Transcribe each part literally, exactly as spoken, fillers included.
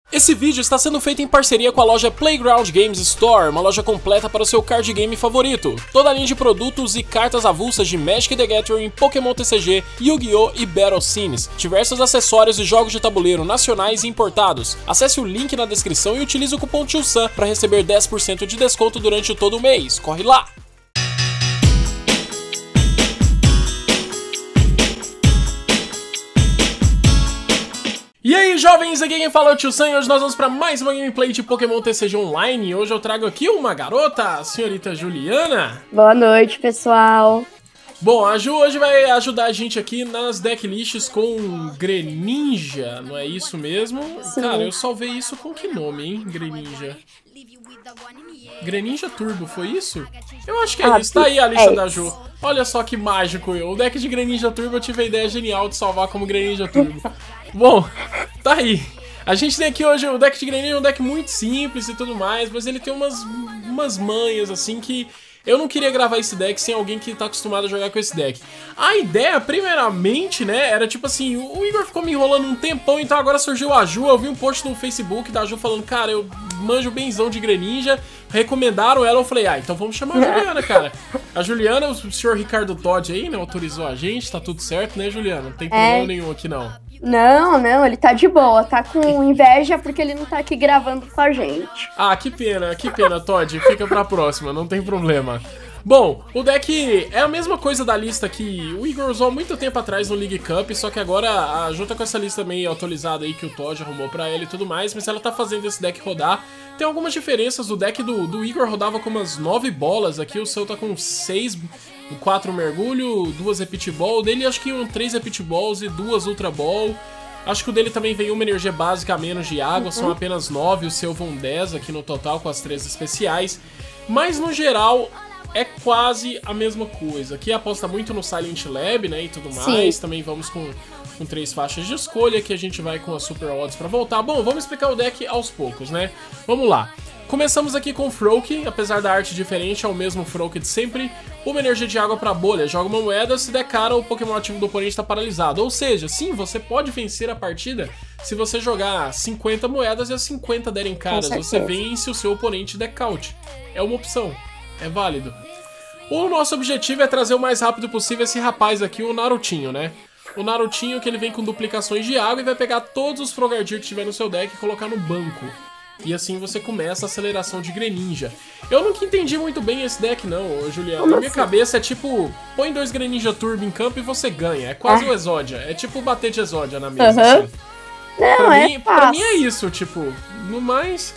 Esse vídeo está sendo feito em parceria com a loja Playground Games Store, uma loja completa para o seu card game favorito. Toda a linha de produtos e cartas avulsas de Magic the Gathering, Pokémon T C G, Yu-Gi-Oh! E Battle Scenes. Diversos acessórios e jogos de tabuleiro nacionais e importados. Acesse o link na descrição e utilize o cupom Tio Sam para receber dez por cento de desconto durante todo o mês. Corre lá! E aí, jovens, aqui quem fala é o Tio Sam e hoje nós vamos para mais uma gameplay de Pokémon T C G Online. Hoje eu trago aqui uma garota, a senhorita Juliana. Boa noite, pessoal. Bom, a Ju hoje vai ajudar a gente aqui nas decklists com Greninja, não é isso mesmo? Sim. Cara, eu salvei isso com que nome, hein, Greninja? Greninja Turbo, foi isso? Eu acho que é ah, isso, tá aí a lista é da Ju. Olha só que mágico eu. O deck de Greninja Turbo eu tive a ideia genial de salvar como Greninja Turbo. Bom, tá aí. A gente tem aqui hoje o deck de Greninja, é um deck muito simples e tudo mais, mas ele tem umas, umas manhas assim que eu não queria gravar esse deck sem alguém que tá acostumado a jogar com esse deck. A ideia, primeiramente, né, era tipo assim, o Igor ficou me enrolando um tempão, então agora surgiu a Ju. Eu vi um post no Facebook da Ju falando, cara, eu manjo benzão de Greninja, recomendaram ela, eu falei, ah, então vamos chamar a Juliana, cara. A Juliana, o senhor Ricardo Todd aí, né, autorizou a gente, tá tudo certo, né, Juliana? Não tem problema é. nenhum aqui, não. Não, não, ele tá de boa, tá com inveja porque ele não tá aqui gravando com a gente. Ah, que pena, que pena, Todd, fica pra próxima, não tem problema. Bom, o deck é a mesma coisa da lista que o Igor usou há muito tempo atrás no League Cup, só que agora, a, junto com essa lista meio atualizada aí que o Todd arrumou pra ela e tudo mais, mas ela tá fazendo esse deck rodar. Tem algumas diferenças, o deck do, do Igor rodava com umas nove bolas, aqui o seu tá com seis, quatro mergulho, duas repeat ball, o dele acho que iam três repeat balls e duas ultra ball. Acho que o dele também vem uma energia básica a menos de água, uhum. São apenas nove, o seu vão dez aqui no total com as três especiais, mas no geral é quase a mesma coisa. Aqui aposta muito no Silent Lab, né, e tudo mais. Sim. Também vamos com, com três faixas de escolha, que a gente vai com as Super Odds pra voltar. Bom, vamos explicar o deck aos poucos, né? Vamos lá. Começamos aqui com o Froakie, apesar da arte diferente, é o mesmo Froakie de sempre. Uma energia de água pra bolha, joga uma moeda, se der cara, o Pokémon ativo do oponente tá paralisado. Ou seja, sim, você pode vencer a partida se você jogar cinquenta moedas e as cinquenta derem caras. Você vence o seu oponente de count. É uma opção. É válido. O nosso objetivo é trazer o mais rápido possível esse rapaz aqui, o Narutinho, né? O Narutinho que ele vem com duplicações de água e vai pegar todos os Frogadier que tiver no seu deck e colocar no banco. E assim você começa a aceleração de Greninja. Eu nunca entendi muito bem esse deck não, Juliano. Na minha cabeça é tipo, põe dois Greninja Turbo em campo e você ganha. É quase ah. o Exódia. É tipo bater de Exódia na mesa, uhum. assim. Não, pra, é mim, pra mim é isso, tipo, no mais...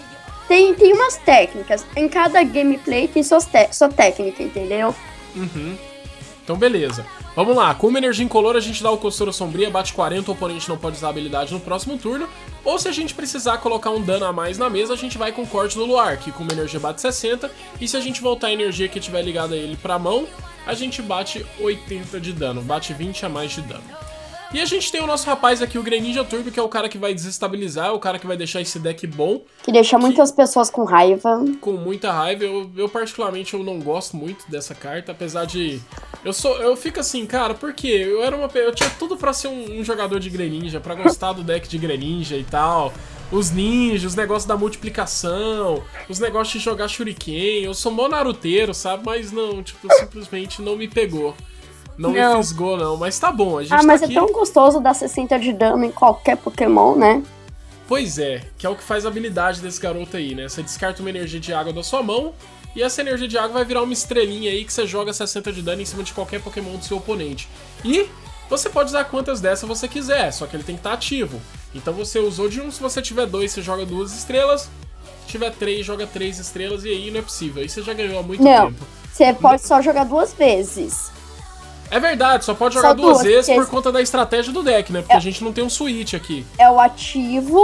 Tem, tem umas técnicas, em cada gameplay tem suas sua técnica, entendeu? Uhum. Então beleza. Vamos lá, com uma energia incolor a gente dá o Costura Sombria, bate quarenta, o oponente não pode usar a habilidade no próximo turno. Ou se a gente precisar colocar um dano a mais na mesa, a gente vai com o Corte do Luar, que com uma energia bate sessenta. E se a gente voltar a energia que tiver ligada a ele pra mão, a gente bate oitenta de dano, bate vinte a mais de dano. E a gente tem o nosso rapaz aqui, o Greninja Turbo, que é o cara que vai desestabilizar, o cara que vai deixar esse deck bom. Que deixa que, muitas pessoas com raiva. Com muita raiva. Eu, eu particularmente, eu não gosto muito dessa carta, apesar de... Eu sou, eu fico assim, cara, por quê? Eu era uma... Eu tinha tudo pra ser um, um jogador de Greninja, pra gostar do deck de Greninja e tal. Os ninjas, os negócios da multiplicação, os negócios de jogar Shuriken. Eu sou mó naruteiro, sabe? Mas não, tipo, simplesmente não me pegou. Não, não me fisgou, não, mas tá bom, a gente Ah, mas tá é aqui... tão gostoso dar sessenta de dano em qualquer Pokémon, né? Pois é, que é o que faz a habilidade desse garoto aí, né? Você descarta uma energia de água da sua mão, e essa energia de água vai virar uma estrelinha aí que você joga sessenta de dano em cima de qualquer Pokémon do seu oponente. E você pode usar quantas dessas você quiser, só que ele tem que estar ativo. Então você usou de um, se você tiver dois, você joga duas estrelas, se tiver três, joga três estrelas, e aí não é possível, aí você já ganhou há muito não, tempo. Você pode só jogar duas vezes. É verdade, só pode jogar só duas, duas vezes por conta da estratégia do deck, né? Porque é, a gente não tem um switch aqui. É o ativo,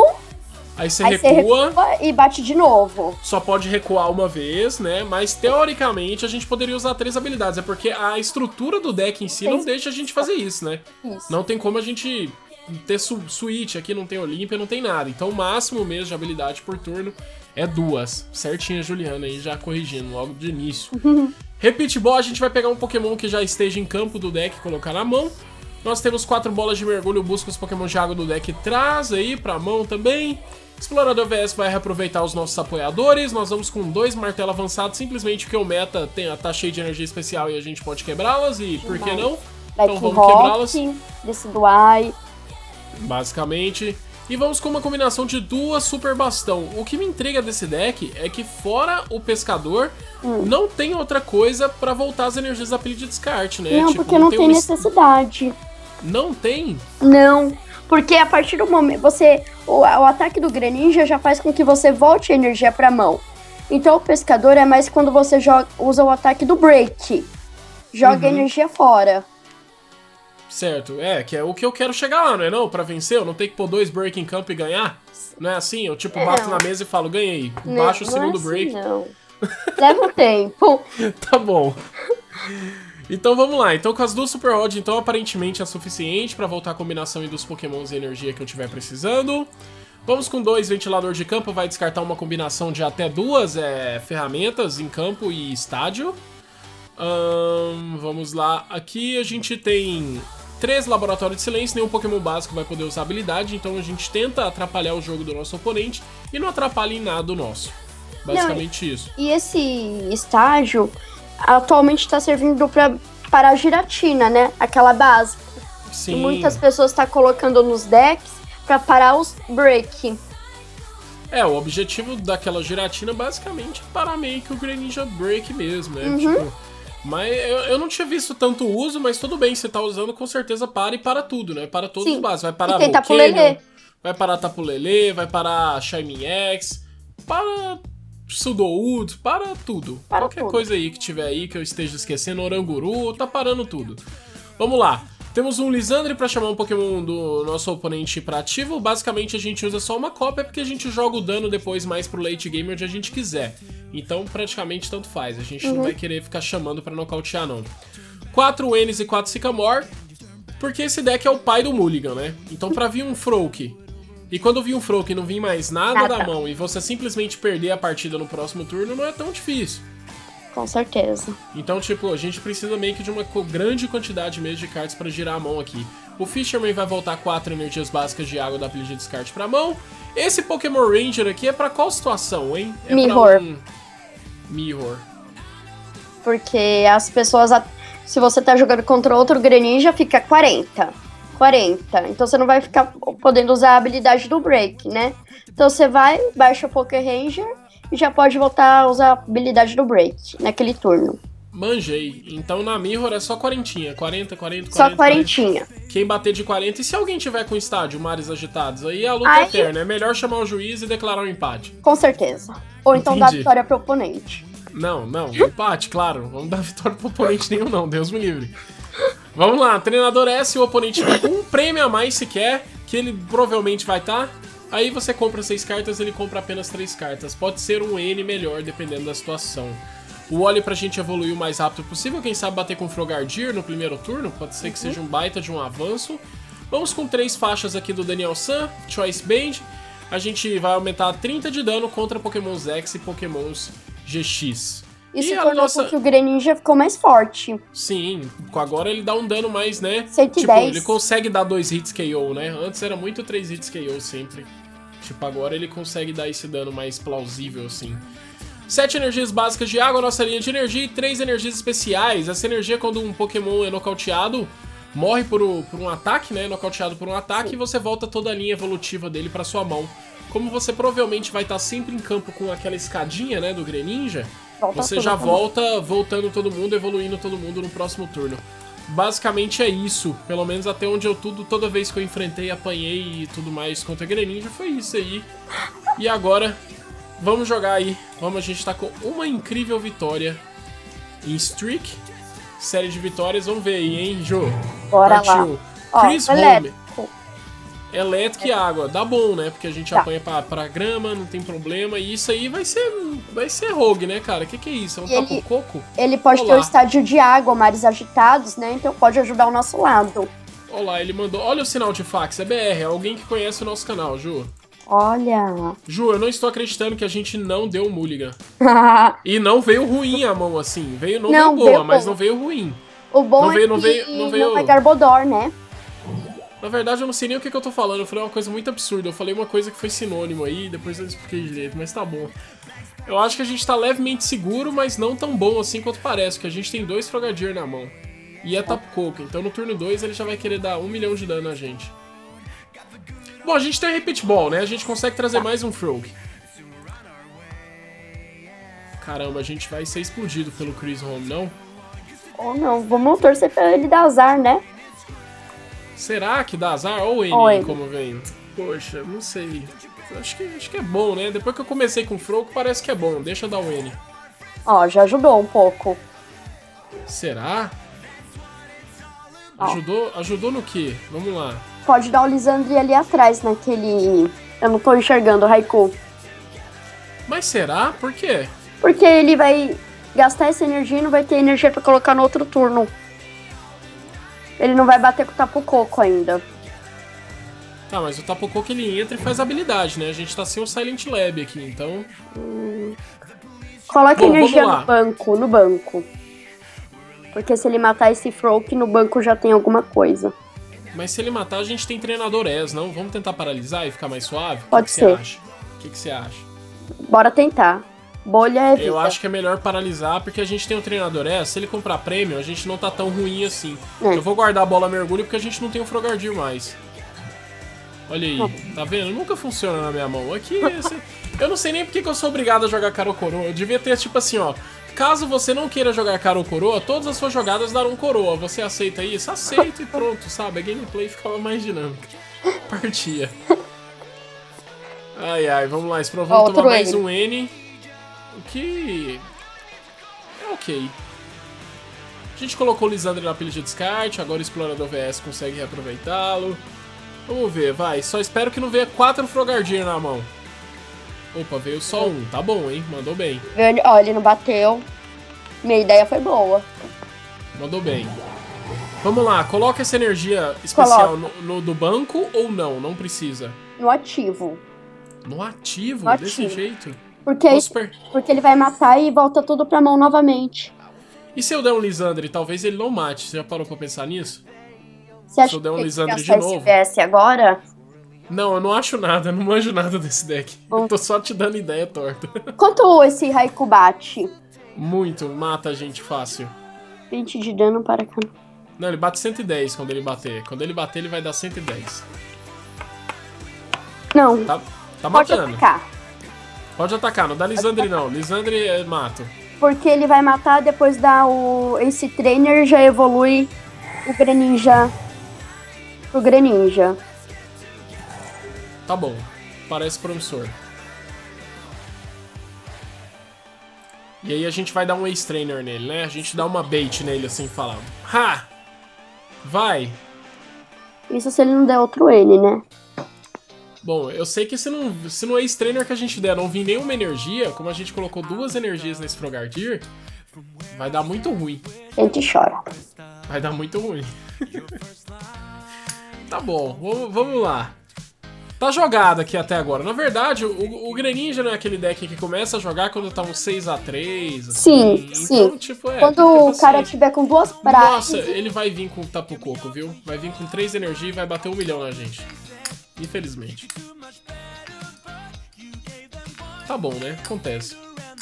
aí você aí recua, recua e bate de novo. Só pode recuar uma vez, né? Mas teoricamente a gente poderia usar três habilidades. É porque a estrutura do deck em si tem não deixa a gente fazer isso, né? Isso. Não tem como a gente ter su switch aqui, não tem Olímpia, não tem nada. Então o máximo mesmo de habilidade por turno é duas. Certinha, Juliana, aí já corrigindo logo de início. Repeat Ball, a gente vai pegar um Pokémon que já esteja em campo do deck e colocar na mão. Nós temos quatro bolas de mergulho, busca os Pokémon de água do deck e traz aí pra mão também. Explorador V S vai reaproveitar os nossos apoiadores. Nós vamos com dois martelos avançados, simplesmente porque o meta tem, tá cheio de energia especial e a gente pode quebrá-las. E por que não? Então vamos quebrá-las. Decidueye. Basicamente. E vamos com uma combinação de duas super bastão. O que me intriga desse deck é que fora o pescador, hum. não tem outra coisa pra voltar as energias da pilha de descarte, né? Não, tipo, porque não, não tem, tem um... necessidade. Não tem? Não, porque a partir do momento, você, o, o ataque do Greninja já faz com que você volte a energia pra mão. Então o pescador é mais quando você joga, usa o ataque do Break. Joga uhum. energia fora. Certo, é, que é o que eu quero chegar lá, não é não? Pra vencer, eu não tenho que pôr dois break em campo e ganhar? Não é assim? Eu tipo, bato não. na mesa e falo, ganhei. Baixo o segundo não é assim, break. Não, leva um tempo. Tá bom. Então vamos lá, então com as duas Super Rod, então aparentemente é suficiente pra voltar a combinação dos pokémons e energia que eu tiver precisando. Vamos com dois ventilador de campo, vai descartar uma combinação de até duas é, ferramentas em campo e estádio. Hum, vamos lá, aqui a gente tem três laboratórios de silêncio, nenhum Pokémon básico vai poder usar habilidade, então a gente tenta atrapalhar o jogo do nosso oponente e não atrapalha em nada o nosso. Basicamente não, isso. E esse estágio atualmente está servindo pra, para a giratina, né? Aquela básica. Sim. E muitas pessoas estão tá colocando nos decks para parar os break. É, o objetivo daquela giratina basicamente é parar meio que o Greninja Break mesmo, né? Uhum. Tipo, mas eu, eu não tinha visto tanto uso, mas tudo bem, você tá usando, com certeza para e para tudo, né? Para todos Sim. os bases. Vai parar Tapu Volcanion, vai parar Tapu Lele, vai parar Shining X, para Sudowoodo, para tudo. Para Qualquer tudo. coisa aí que tiver aí que eu esteja esquecendo, Oranguru, tá parando tudo. Vamos lá. Temos um Lisandre pra chamar um Pokémon do nosso oponente pra ativo. Basicamente a gente usa só uma cópia porque a gente joga o dano depois mais pro late game onde a gente quiser. Então praticamente tanto faz, a gente uhum. não vai querer ficar chamando pra nocautear não. quatro N's e quatro Sycamore, porque esse deck é o pai do Mulligan, né? Então pra vir um Froak, e quando vir um Froak e não vir mais nada, nada da mão e você simplesmente perder a partida no próximo turno, não é tão difícil. Com certeza. Então, tipo, a gente precisa meio que de uma grande quantidade mesmo de cartas pra girar a mão aqui. O Fisherman vai voltar quatro energias básicas de água da pilha de descarte pra mão. Esse Pokémon Ranger aqui é pra qual situação, hein? É Mirror. Pra um... Mirror. Porque as pessoas... Se você tá jogando contra outro Greninja, fica quarenta. quarenta. Então você não vai ficar podendo usar a habilidade do Break, né? Então você vai, baixa o Poké Ranger... e já pode voltar a usar a habilidade do Break naquele turno. Manjei. Então na Mirror é só quarentinha. quarenta, quarenta, quarenta. Só quarentinha. quarenta. Quem bater de quarenta. E se alguém tiver com estádio, mares agitados? Aí a luta Aí... é eterna. É melhor chamar o juiz e declarar um empate. Com certeza. Ou então Entendi. dar vitória pro oponente. Não, não. Empate, claro. Vamos dar vitória pro oponente nenhum não. Deus me livre. Vamos lá. Treinador S, o oponente vai com um prêmio a mais se quer. Que ele provavelmente vai estar... Tá. Aí você compra seis cartas, ele compra apenas três cartas. Pode ser um N melhor, dependendo da situação. O Oli pra gente evoluir o mais rápido possível. Quem sabe bater com o Frogadier no primeiro turno. Pode ser que uhum. seja um baita de um avanço. Vamos com três faixas aqui do Daniel San. Choice Band. A gente vai aumentar trinta de dano contra Pokémons X e Pokémons G X. Isso e tornou nossa... que o Greninja ficou mais forte. Sim, agora ele dá um dano mais, né? cento e dez. Tipo, ele consegue dar dois hits K O, né? Antes era muito três hits K O sempre. Tipo, agora ele consegue dar esse dano mais plausível, assim. sete energias básicas de água, nossa linha de energia, e três energias especiais. Essa energia, quando um Pokémon é nocauteado, morre por, o, por um ataque, né? Nocauteado por um ataque, Sim. e você volta toda a linha evolutiva dele pra sua mão. Como você provavelmente vai estar sempre em campo com aquela escadinha, né, do Greninja, volta você já volta também. voltando todo mundo, evoluindo todo mundo no próximo turno. Basicamente é isso, pelo menos até onde eu tudo, toda vez que eu enfrentei, apanhei e tudo mais contra Greninja, foi isso aí. E agora, vamos jogar aí, vamos, a gente tá com uma incrível vitória em streak, série de vitórias, vamos ver aí, hein, Jô? Bora Partiu. lá. Chris Ó, Home. Elétrica e água, dá bom, né? Porque a gente tá. apanha pra, pra grama, não tem problema. E isso aí vai ser vai ser rogue, né, cara? O que, que é isso? É um tapu coco? Ele pode Olá. ter o estádio de água, mares agitados, né? Então pode ajudar o nosso lado. Olá, ele mandou... Olha o sinal de fax, é B R, é alguém que conhece o nosso canal, Ju. Olha... Ju, eu não estou acreditando que a gente não deu o Mulligan. E não veio ruim a mão, assim. Veio, não, não veio boa, veio mas bom. não veio ruim. O bom não é veio, que não veio, não veio... não vai Garbodor, né? Na verdade, eu não sei nem o que, que eu tô falando. Eu falei uma coisa muito absurda. Eu falei uma coisa que foi sinônimo aí, depois eu expliquei direito, mas tá bom. Eu acho que a gente tá levemente seguro, mas não tão bom assim quanto parece, que a gente tem dois Frogadier na mão. E é Tapu Koko, então no turno dois ele já vai querer dar um milhão de dano na gente. Bom, a gente tem Repeat Ball, né? A gente consegue trazer mais um Frog. Caramba, a gente vai ser explodido pelo Chris Home, não? Ou não, vamos torcer pra ele dar azar, né? Será que dá azar? Ou o N, Ou N. como vem? Poxa, não sei. Acho que, acho que é bom, né? Depois que eu comecei com o Frog, parece que é bom. Deixa eu dar o N. Ó, já ajudou um pouco. Será? Ó. Ajudou, ajudou no quê? Vamos lá. Pode dar o Lisandre ali atrás, naquele... Eu não tô enxergando o Raikou. Mas será? Por quê? Porque ele vai gastar essa energia e não vai ter energia pra colocar no outro turno. Ele não vai bater com o Tapu Koko ainda. Tá, mas o Tapu Koko ele entra e faz habilidade, né? A gente tá sem o Silent Lab aqui, então... Hum. Coloque Bom, energia vamos lá. no banco, no banco. Porque se ele matar esse Froak, no banco já tem alguma coisa. Mas se ele matar, a gente tem treinador S, não? Vamos tentar paralisar e ficar mais suave? Pode o que ser. Você acha? O que, que você acha? Bora tentar. Bolha é vida. Eu acho que é melhor paralisar, porque a gente tem o treinador S. Se ele comprar prêmio, a gente não tá tão ruim assim. É. Eu vou guardar a bola mergulho, porque a gente não tem o Frogadier mais. Olha aí, tá vendo? Nunca funciona na minha mão. Aqui, esse... eu não sei nem porque que eu sou obrigado a jogar Caro Coroa. Eu devia ter, tipo assim, ó... Caso você não queira jogar Caro Coroa, todas as suas jogadas darão coroa. Você aceita isso? Aceita e pronto, sabe? A gameplay ficava mais dinâmica. Partia. Ai, ai, vamos lá. Vamos Outro tomar mais N. um N. O que... é ok. A gente colocou o Lisandre na pilha de descarte, agora o Explorador V S consegue reaproveitá-lo. Vamos ver, vai. Só espero que não venha quatro Frogadier na mão. Opa, veio só um. Tá bom, hein? Mandou bem. Ele- Ó, ele não bateu. Minha ideia foi boa. Mandou bem. Vamos lá, coloca essa energia especial no, no do banco ou não? Não precisa. No ativo. No ativo? No Desse ativo. jeito? Porque, Nossa, super- porque ele vai matar e volta tudo pra mão novamente. E se eu der um Lisandre, talvez ele não mate. Você já parou pra pensar nisso? Você acha Se eu der um que Lisandre de gastar esse novo? V S agora? Não, eu não acho nada, eu não manjo nada desse deck. Eu tô só te dando ideia torta. Quanto esse Raikou bate? Muito, mata a gente fácil. vinte de dano para cá. Não, ele bate cento e dez quando ele bater. Quando ele bater, ele vai dar cento e dez. Não, Tá, tá pode matando. atacar. Pode atacar, não dá Lisandre não. Lisandre é mato. Porque ele vai matar, depois dá o... Esse trainer já evolui o Greninja pro Greninja. Tá bom, parece promissor. E aí a gente vai dar um Ace Trainer nele, né? A gente dá uma bait nele, assim, falando. Ha! Vai! Isso se ele não der outro N, né? Bom, eu sei que se, não, se no Ace Trainer que a gente der não vir nenhuma energia, como a gente colocou duas energias nesse Frogadier, vai dar muito ruim. A gente chora. Vai dar muito ruim. Tá bom, vamos, vamos lá. Tá jogado aqui até agora. Na verdade, o, o Greninja não é aquele deck que começa a jogar quando tá uns seis a três. Sim, assim. sim. Então, tipo, é, Quando tem que ter o cara paciência. tiver com duas pratas... Nossa, ele vai vir com o Tapu Koko, viu? Vai vir com três energias e vai bater um milhão na gente. Infelizmente. Tá bom, né? Acontece.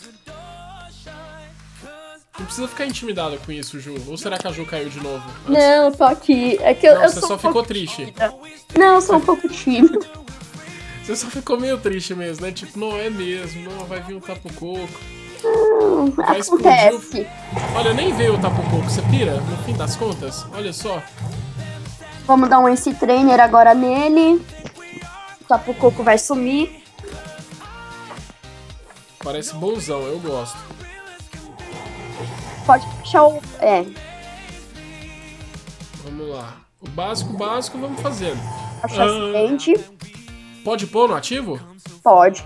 Não precisa ficar intimidado com isso, Ju. Ou será que a Ju caiu de novo? Antes- Não, tô aqui. É que eu, Não, eu você sou só um ficou pouco triste. tímida. Não, eu sou um pouco tímida. Você só ficou meio triste mesmo, né? Tipo, não é mesmo, não, vai vir um Tapu Koko. Hum, Vai explodir. acontece. Olha, nem veio o Tapu Koko, você pira? No fim das contas, olha só. Vamos dar um Ace Trainer agora nele. O Tapu Koko vai sumir. Parece bonzão, eu gosto. Pode puxar o... É, Vamos lá. O básico, básico, vamos fazendo. achar acidente. Pode pôr no ativo? Pode.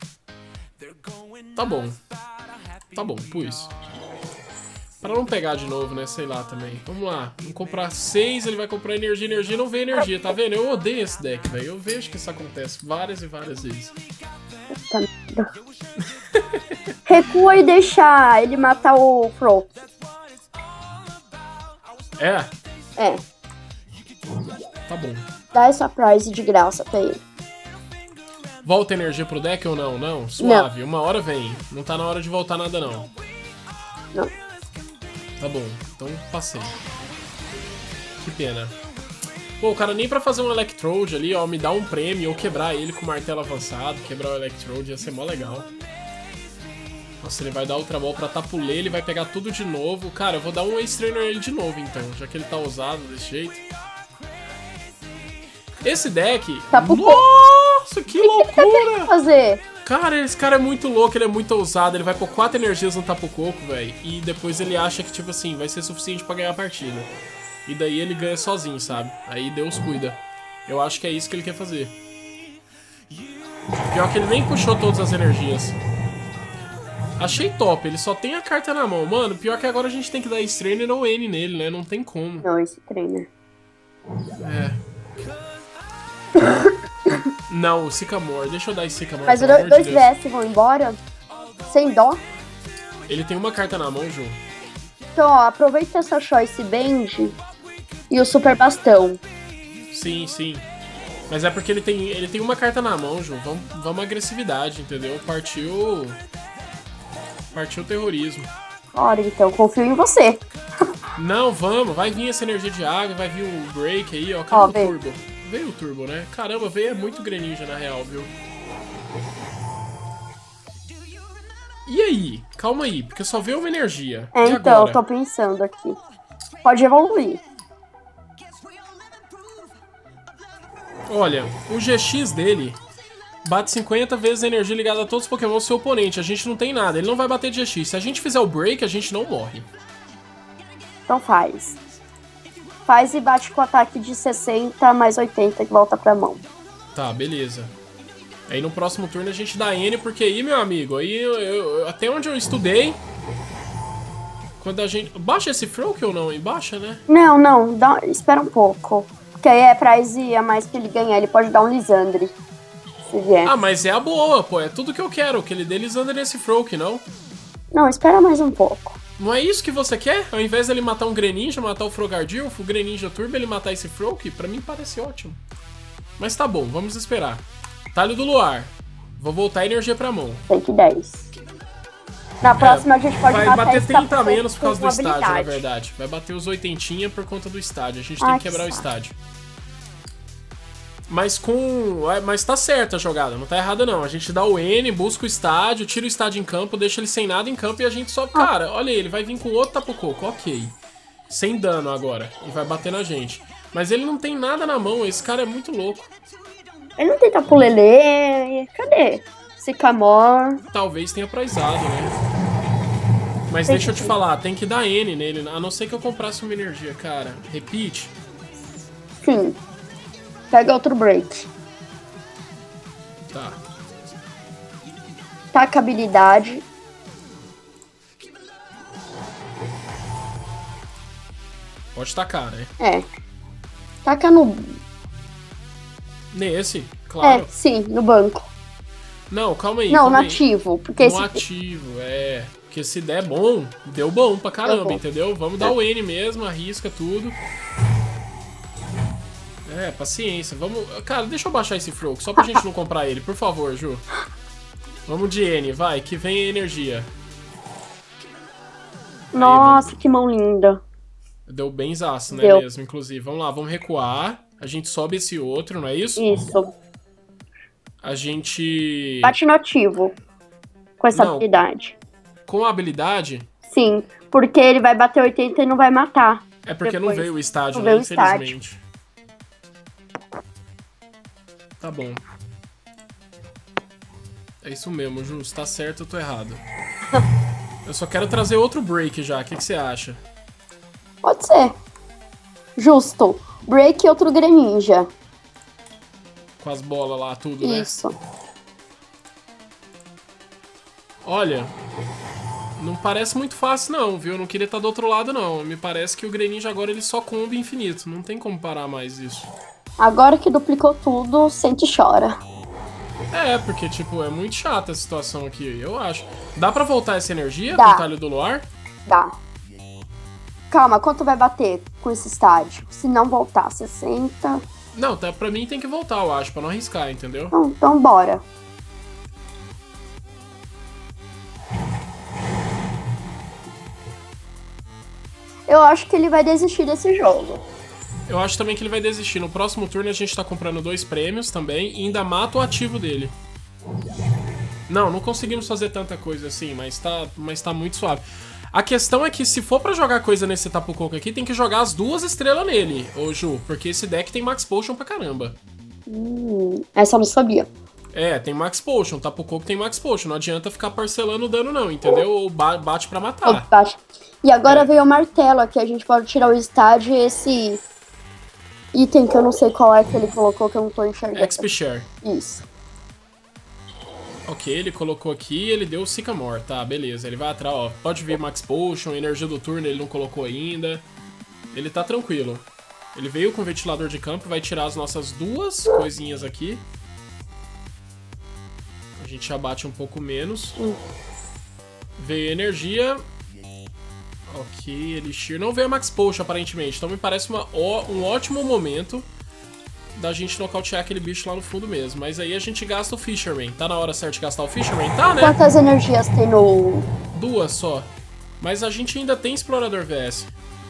Tá bom. Tá bom, pus. Pra não pegar de novo, né? Sei lá também. Vamos lá. Vamos comprar seis, ele vai comprar energia, energia, não vê energia, tá vendo? Eu odeio esse deck, velho. Eu vejo que isso acontece várias e várias vezes. Puta merda. Recua e deixa ele matar o Fro. É? É. Tá bom. Dá essa prize de graça pra ele. Volta energia pro deck ou não? Não? Suave. Não. Uma hora vem. Não tá na hora de voltar nada, não. Não. Tá bom. Então passei. Que pena. Pô, o cara nem pra fazer um Electrode ali, ó, me dá um prêmio ou quebrar ele com o martelo avançado, quebrar o Electrode, ia ser mó legal. Nossa, ele vai dar Ultra Ball pra Tapu Lele, ele vai pegar tudo de novo. Cara, eu vou dar um Ace Trainer nele de novo, então, já que ele tá ousado desse jeito. Esse deck... Tapu Nossa, que loucura! O que ele vai fazer? Cara, esse cara é muito louco, ele é muito ousado, ele vai pôr quatro energias no Tapu Koko, velho, e depois ele acha que, tipo assim, vai ser suficiente pra ganhar a partida. E daí ele ganha sozinho, sabe? Aí Deus cuida. Eu acho que é isso que ele quer fazer. Pior que ele nem puxou todas as energias. Achei top, ele só tem a carta na mão. Mano, pior que agora a gente tem que dar Ace Trainer ou N nele, né? Não tem como. Não, esse trainer. É. Não, o Sycamore. Deixa eu dar esse Sycamore. Mas os dois V S vão embora? Sem dó? Ele tem uma carta na mão, Ju. Então, ó, aproveita essa Choice Band e o Super Bastão. Sim, sim. Mas é porque ele tem, ele tem uma carta na mão, Ju. Vamos, vamos agressividade, entendeu? Partiu... Partiu o terrorismo. Ora, então, confio em você. Não, vamos. Vai vir essa energia de água, vai vir o Break aí, ó. Cadê ó, o veio. Turbo? Veio o Turbo, né? Caramba, veio é muito Greninja, na real, viu? E aí? Calma aí, porque só veio uma energia. É, e então, agora? eu tô pensando aqui. Pode evoluir. Olha, o G X dele bate cinquenta vezes a energia ligada a todos os Pokémon do seu oponente. A gente não tem nada, ele não vai bater de G X. Se a gente fizer o Break, a gente não morre. Então faz. Faz e bate com ataque de sessenta mais oitenta que volta pra mão. Tá, beleza. Aí no próximo turno a gente dá N, porque aí, meu amigo, aí eu, eu, até onde eu estudei... Quando a gente... Baixa esse Froak ou não? E baixa, né? Não, não, dá, espera um pouco. Porque aí é prize a mais que ele ganhar, ele pode dar um Lisandre. Se vier. Ah, mas é a boa, pô, é tudo que eu quero, que ele dê Lisandre nesse Froak, não? Não, espera mais um pouco. Não é isso que você quer? Ao invés dele matar um Greninja, matar o Frogadier, o Greninja Turbo, ele matar esse Froak? Pra mim parece ótimo. Mas tá bom, vamos esperar. Talho do Luar. Vou voltar a energia pra mão. Tem que dez. Na próxima é, a gente pode vai matar bater trinta a menos por causa do habilidade. estádio, na verdade. Vai bater os oitentinha por conta do estádio. A gente Ai, tem que quebrar que o estádio. Mas com... Mas tá certa a jogada, não tá errada não. A gente dá o N, busca o estádio, tira o estádio em campo, deixa ele sem nada em campo e a gente só... Ah. Cara, olha aí, ele vai vir com outro Tapu Koko, ok. Sem dano agora. E vai bater na gente. Mas ele não tem nada na mão, esse cara é muito louco. Ele não tem Tapu Lele, cadê? Sycamore. Talvez tenha prizado, né? Mas tem deixa eu te falar, tem que dar N nele, a não ser que eu comprasse uma energia, cara. Repeat? Sim. Pega outro break. Tá. Taca habilidade. Pode tacar, né? É. Taca no... Nesse, claro. É, sim, no banco. Não, calma aí. Não, calma no aí. ativo. Porque no esse... ativo, é. Porque se der bom, deu bom pra caramba, bom. entendeu? Vamos dar o N mesmo, arrisca tudo. É, paciência. Vamos... Cara, deixa eu baixar esse Froak, só pra gente não comprar ele, por favor, Ju. Vamos de N, vai, que vem a energia. Nossa, aí, que mão linda. Deu benzaço, né, Deu. mesmo, inclusive. Vamos lá, vamos recuar. A gente sobe esse outro, não é isso? Isso. A gente... Bate no ativo. Com essa Não. habilidade. Com a habilidade? Sim, porque ele vai bater oitenta e não vai matar. É porque Depois. não veio o estádio, Não né? veio o Infelizmente. Tá bom. É isso mesmo, Ju. Se tá certo, eu tô errado. Eu só quero trazer outro break já. O que, que você acha? Pode ser. Justo. Break e outro Greninja. Com as bolas lá, tudo, né? Isso. Olha, não parece muito fácil não, viu? Eu não queria estar do outro lado, não. Me parece que o Greninja agora ele só comba infinito. Não tem como parar mais isso. Agora que duplicou tudo, sente e chora. É, porque, tipo, é muito chata a situação aqui, eu acho. Dá pra voltar essa energia Dá. com o Talho do Luar? Dá. Calma, quanto vai bater com esse estádio? Se não voltar, sessenta... Não, tá, pra mim tem que voltar, eu acho, pra não arriscar, entendeu? Então, então bora. Eu acho que ele vai desistir desse jogo. Eu acho também que ele vai desistir. No próximo turno a gente tá comprando dois prêmios também e ainda mata o ativo dele. Não, não conseguimos fazer tanta coisa assim, mas tá, mas tá muito suave. A questão é que se for pra jogar coisa nesse Tapu Koko aqui, tem que jogar as duas estrelas nele, ô Ju, porque esse deck tem Max Potion pra caramba. Hum, essa eu não sabia. É, tem Max Potion, Tapu Koko tem Max Potion, não adianta ficar parcelando o dano não, entendeu? Ou ba bate pra matar. Bate. E agora É. veio o martelo aqui, a gente pode tirar o estádio e esse item que eu não sei qual é que ele colocou, que eu não tô enxergando. X P Share. Isso. Ok, ele colocou aqui, ele deu o Sycamore, tá, beleza. Ele vai atrás, ó, pode vir Max Potion, energia do turno ele não colocou ainda. Ele tá tranquilo. Ele veio com o ventilador de campo, vai tirar as nossas duas coisinhas aqui. A gente abate um pouco menos. Hum. Veio energia. Ok, Elixir. Não veio a Max Potion, aparentemente. Então me parece uma, ó, um ótimo momento da gente nocautear aquele bicho lá no fundo mesmo. Mas aí a gente gasta o Fisherman. Tá na hora certa de gastar o Fisherman? Tá, né? Quantas energias tem no... Duas só. Mas a gente ainda tem Explorador V S.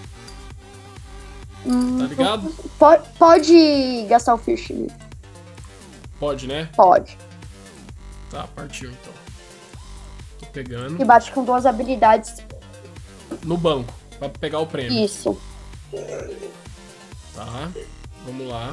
Hum, Tá ligado? Pode, pode gastar o Fisherman. Pode, né? Pode. Tá, partiu então. Tô pegando. E bate com duas habilidades. No banco, pra pegar o prêmio. Isso. Tá, vamos lá.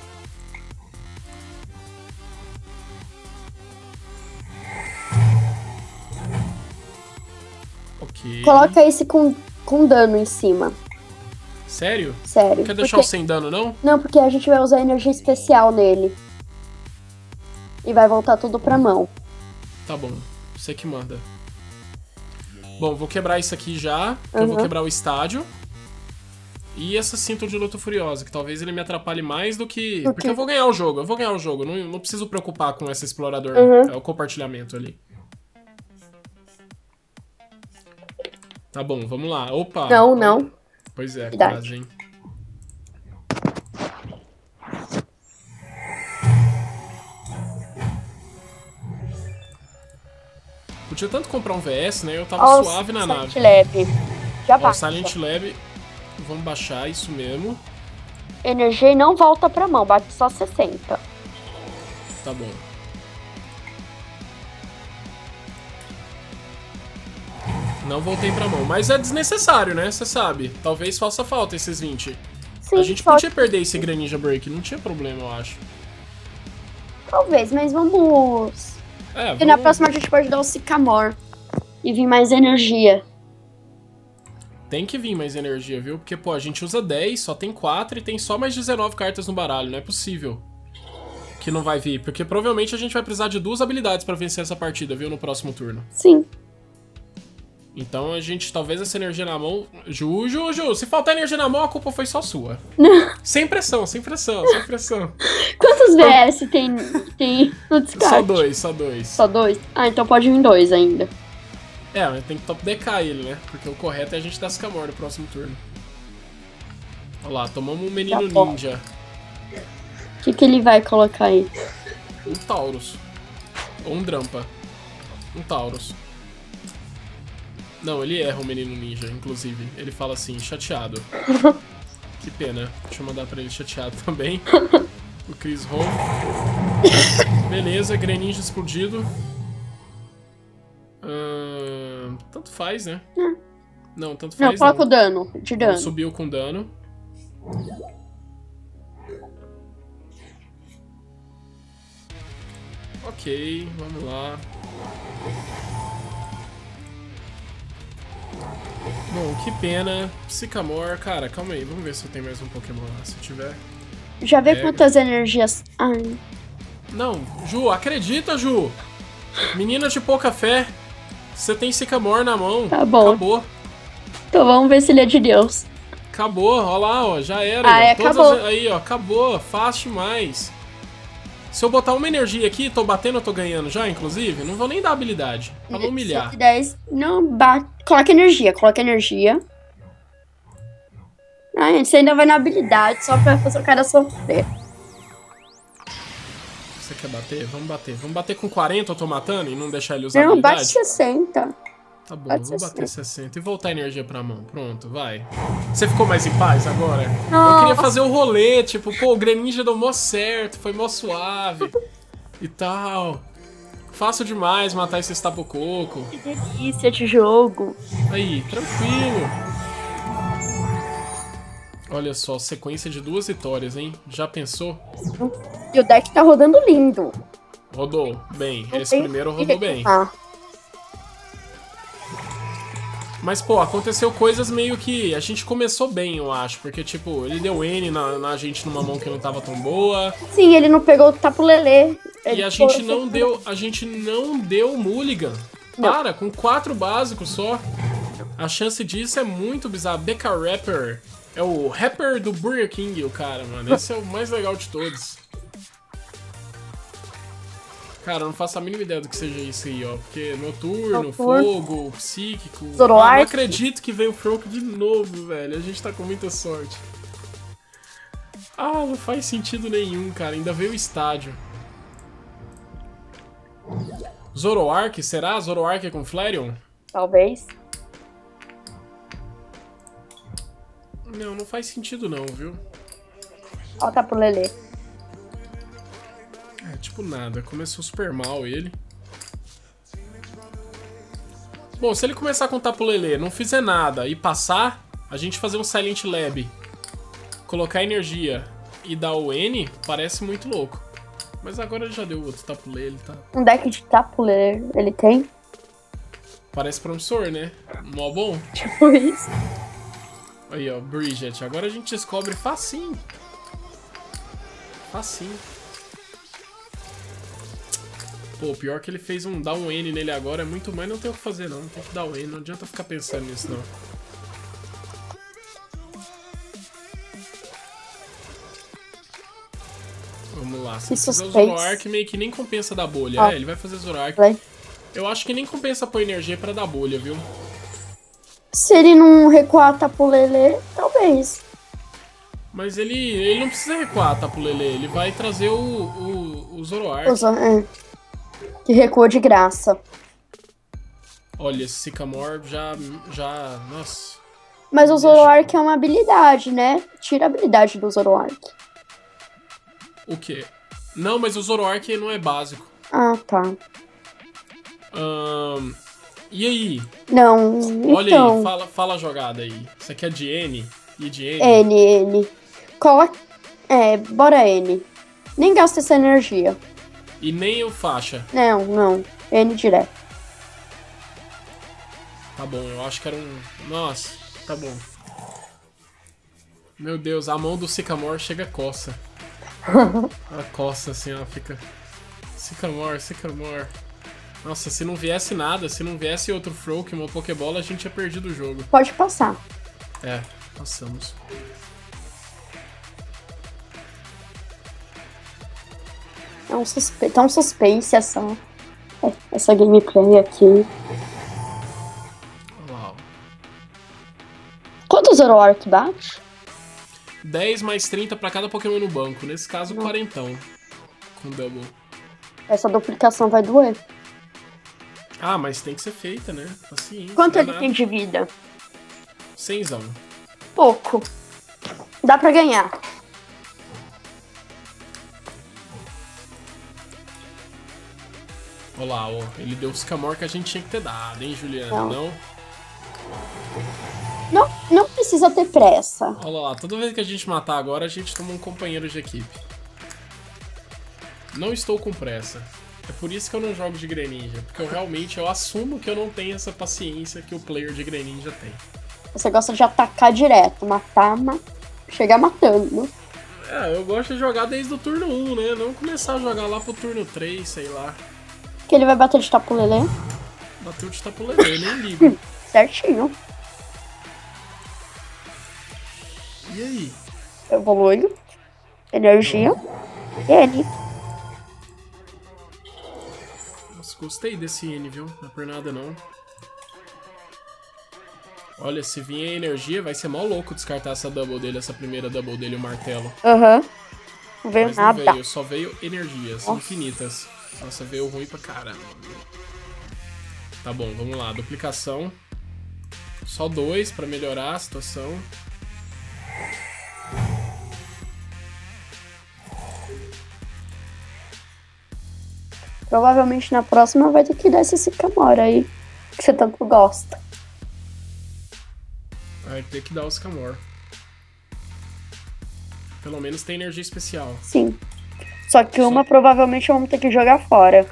Ok. Coloca esse com, com dano em cima. Sério? Sério. Não quer deixar Porque- o sem dano, não? Não, porque a gente vai usar energia especial nele. E vai voltar tudo pra mão. Tá bom, você que manda. Bom, vou quebrar isso aqui já, que eu vou Uhum. quebrar o estádio. E essa cinta de luta furiosa, que talvez ele me atrapalhe mais do que... Do Porque que- eu vou ganhar o jogo, eu vou ganhar o jogo. Não, não preciso preocupar com esse explorador, Uhum. é o compartilhamento ali. Tá bom, vamos lá. Opa! Não, não. Pois é, Verdade. quase, hein? Podia tanto comprar um V S, né? Eu tava Ó, suave na Silent nave. Lab. Já Ó, baixa. Silent Lab. Vamos baixar isso mesmo. Energia e não volta pra mão, bate só sessenta. Tá bom. Não voltei pra mão. Mas é desnecessário, né? Você sabe. Talvez faça falta esses vinte. Sim, A gente só podia perder esse Greninja Break. Não tinha problema, eu acho. talvez, mas vamos... É, E na vamos... próxima a gente pode dar o Sycamore. E vir mais energia. Tem que vir mais energia, viu? Porque, pô, a gente usa dez, só tem quatro e tem só mais dezenove cartas no baralho. Não é possível que não vai vir. Porque provavelmente a gente vai precisar de duas habilidades pra vencer essa partida, viu? No próximo turno. Sim. Então a gente, talvez essa energia na mão... Ju, Ju, Ju, se faltar energia na mão, a culpa foi só sua. Sem pressão, sem pressão, sem pressão. Quantos V S tem, tem no descarte? Só dois, só dois. Só dois? Ah, então pode vir dois ainda. É, mas tem que top D K ele, né? Porque o correto é a gente dar Sycamore no próximo turno. Olha lá, tomamos um menino Tá bom. ninja. O que, que ele vai colocar aí? Um Taurus. Ou um Drampa. Um Taurus. Não, ele erra o menino ninja, inclusive. Ele fala assim, chateado. Que pena. Deixa eu mandar pra ele chateado também. O Chris Home. Beleza, Greninja explodido. Ahn, tanto faz, né? Não, tanto Não, faz coloca não. o dano, de dano. Subiu com dano. Ok, vamos lá. Bom, que pena. Sycamore, cara, calma aí, vamos ver se eu tenho mais um Pokémon lá. Se tiver. Já vê Pega. quantas energias... Ai, Não, Ju, acredita, Ju! Menina de pouca fé. Você tem Sycamore na mão. Tá bom. Acabou. então vamos ver se ele é de Deus. Acabou, olha lá, ó, já era. Ah, ó. é, Todas acabou. as- Aí, ó, acabou, fácil demais. Se eu botar uma energia aqui, tô batendo, eu tô ganhando já, inclusive. Não vou nem dar habilidade, pra não humilhar. cento e dez. Não, bate. Coloca energia, coloca energia. Ah, você ainda vai na habilidade só pra fazer o cara sofrer. quer bater? Vamos bater. Vamos bater com quarenta, eu tô matando e não deixar ele usar Não, habilidade? bate sessenta. Tá bom, Bate vamos bater sessenta. sessenta e voltar a energia pra mão. Pronto, vai. Você ficou mais em paz agora? Não. Eu queria fazer o rolê, tipo, pô, o Greninja deu mó certo, foi mó suave e tal. Fácil demais matar esse Tapu Koko. Que delícia de jogo. Aí, tranquilo. Olha só, sequência de duas vitórias, hein? Já pensou? E o deck tá rodando lindo. Rodou bem. Não Esse tem primeiro o que rodou bem. reclamar. Mas, pô, aconteceu coisas meio que... A gente começou bem, eu acho. Porque, tipo, ele deu N na, na gente numa mão que não tava tão boa. Sim, ele não pegou o Tapu Lele. E a gente não deu... A gente não deu Mulligan. Não. Para, com quatro básicos só. A chance disso é muito bizarra. B K Rapper é o rapper do Burger King, o cara, mano. Esse é o mais legal de todos. Cara, eu não faço a mínima ideia do que seja isso aí, ó. Porque Noturno, Noturno. Fogo, Psíquico... Zoroark. Ah, não acredito que veio o Froak de novo, velho. A gente tá com muita sorte. Ah, não faz sentido nenhum, cara. Ainda veio o estádio. Zoroark? Será? Zoroark é com Flareon? Talvez. Não, não faz sentido não, viu? Ó o Tapu Lele. É, tipo nada. Começou super mal ele. Bom, se ele começar com o Tapu Lele, não fizer nada e passar, a gente fazer um Silent Lab, colocar energia e dar o N, parece muito louco. Mas agora ele já deu outro Tapu Lele, tá? Um deck de Tapu Lele ele tem? Parece promissor, né? Mó bom. Tipo isso. Aí, ó, Bridget. Agora a gente descobre facinho. Facinho. Pô, pior que ele fez um dar um N nele agora é muito mais, não tem o que fazer não. Tem que dar um N, não adianta ficar pensando nisso não. Vamos lá, se Que fizer o suspense. Zoroark meio que nem compensa dar bolha. Ó. É, ele vai fazer Zoroark. Vai. Eu acho que nem compensa pôr energia pra dar bolha, viu? Se ele não recuar Tapu Lele, talvez. Mas ele, ele não precisa recuar, Tapu Lele. Ele vai trazer o, o, o Zoroark. Usa, é. Que recua de graça. Olha, esse Sycamore já... já... Nossa. Mas o Deixa. Zoroark é uma habilidade, né? Tira a habilidade do Zoroark. O quê? Não, mas o Zoroark não é básico. Ah, tá. Ahn, e aí? Não, Olha então... aí, fala, fala a jogada aí. Isso aqui é de N? E de N? N, N. Coloca... É, bora N. Nem gasta essa energia. E nem o faixa. Não, não. N direto. Tá bom, eu acho que era um... Nossa, tá bom. Meu Deus, a mão do Sycamore chega a coça. A coça assim, ó, fica... Sycamore, Sycamore. Nossa, se não viesse nada, se não viesse outro Froak, uma Pokébola, a gente tinha perdido o jogo. Pode passar. É, passamos. É um suspe... Tá um suspense essa... é, essa gameplay aqui. Uau. Quanto o Zoroark bate? dez mais trinta pra cada Pokémon no banco. Nesse caso, quarentão. Com double. Essa duplicação vai doer. Ah, mas tem que ser feita, né? Paciência. Quanto não é ele nada. tem de vida? Cenzão. Pouco. Dá pra ganhar. Olha lá, ó. Ele deu o Sycamore que a gente tinha que ter dado, hein, Juliana? Não. Não? Não, não precisa ter pressa. Olha lá, toda vez que a gente matar agora, a gente toma um companheiro de equipe. Não estou com pressa. É por isso que eu não jogo de Greninja. Porque eu realmente eu assumo que eu não tenho essa paciência que o player de Greninja tem. Você gosta de atacar direto, matar, ma... chegar matando. É, eu gosto de jogar desde o turno um, né? Não começar a jogar lá pro turno três, sei lá. Que ele vai bater de Tapu Lele. Bateu de Tapu Lele, nem ligo. Certinho. E aí? Evolui. Energia. N. Nossa, gostei desse N, viu? Não é por nada, não. Olha, se vier energia, vai ser mó louco descartar essa double dele, essa primeira double dele, o martelo. Aham. Não veio Mas nada. não veio, só veio energias Nossa. infinitas. Nossa, veio ruim pra caramba. Tá bom, vamos lá. Duplicação. Só dois pra melhorar a situação. Provavelmente na próxima vai ter que dar esse Sycamore aí, que você tanto gosta. Vai ter que dar o Sycamore. Pelo menos tem energia especial. Sim. Só que uma Só- provavelmente vamos ter que jogar fora.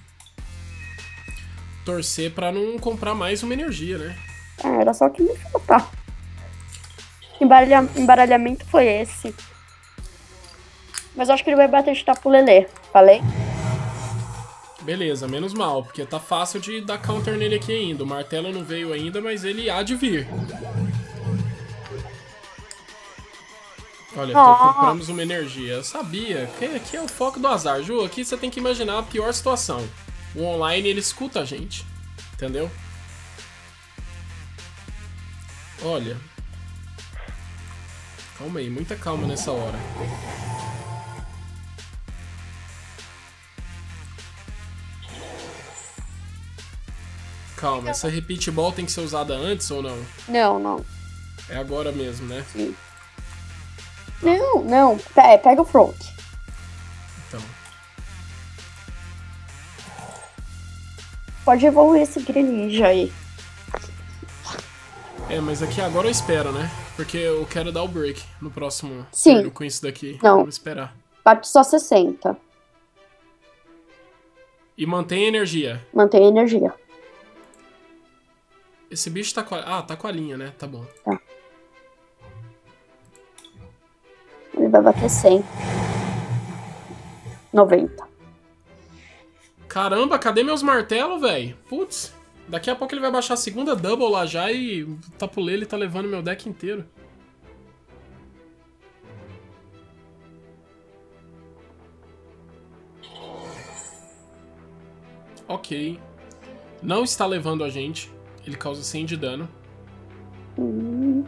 Torcer pra não comprar mais uma energia, né? Ah, era só o que me faltava. Embaralha... Embaralhamento foi esse. Mas eu acho que ele vai bater de Tapu Lele. Falei? Beleza, menos mal, porque tá fácil de dar counter nele aqui ainda. O martelo não veio ainda, mas ele há de vir. Olha, então Nossa. compramos uma energia. Eu sabia, que aqui é o foco do azar. Ju, aqui você tem que imaginar a pior situação. O online, ele escuta a gente, entendeu? Olha. Calma aí, muita calma nessa hora. Calma, essa repeat ball tem que ser usada antes ou não? Não, não. É agora mesmo, né? Sim. Não, não. Pe- Pega o front. Então. Pode evoluir esse Greninja aí. É, mas aqui agora eu espero, né? Porque eu quero dar o break no próximo Sim. turno com isso daqui. Não. Vou esperar. Bate só sessenta. E mantém a energia. Mantém a energia. Esse bicho tá com a... Ah, tá com a linha, né? Tá bom. Ele vai bater cem. noventa. Caramba, cadê meus martelos, velho? Putz. Daqui a pouco ele vai baixar a segunda double lá já e o Tapu Lele tá levando meu deck inteiro. Ok. Não está levando a gente. Ele causa cem de dano. Hum,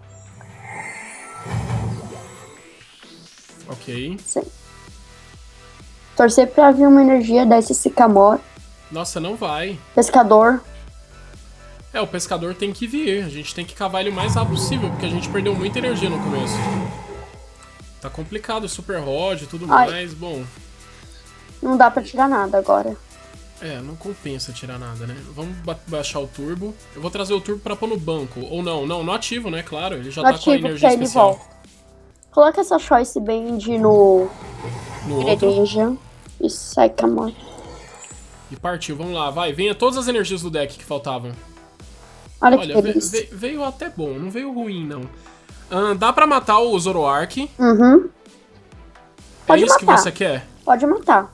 Ok. sim. Torcer pra vir uma energia, dar esse Sycamore. Nossa, não vai. Pescador. É, o pescador tem que vir. A gente tem que cavar ele o mais rápido possível, porque a gente perdeu muita energia no começo. Tá complicado o Super Rod e tudo Ai. mais. Bom, Não dá pra tirar nada agora. é, não compensa tirar nada, né? Vamos ba- baixar o turbo. Eu vou trazer o turbo pra pôr no banco. Ou não, não, no ativo, né? Claro, ele já No tá com a ativo, energia porque aí ele especial. volta. Coloca essa Choice Band no No outro. Greninja. E Sycamore. E partiu, vamos lá, vai. Venha todas as energias do deck que faltavam. Olha, Olha, que ve- delícia. ve- veio até bom, não veio ruim, não. Ahn, dá pra matar o Zoroark. Uhum. Pode é isso que matar. você quer? Pode matar.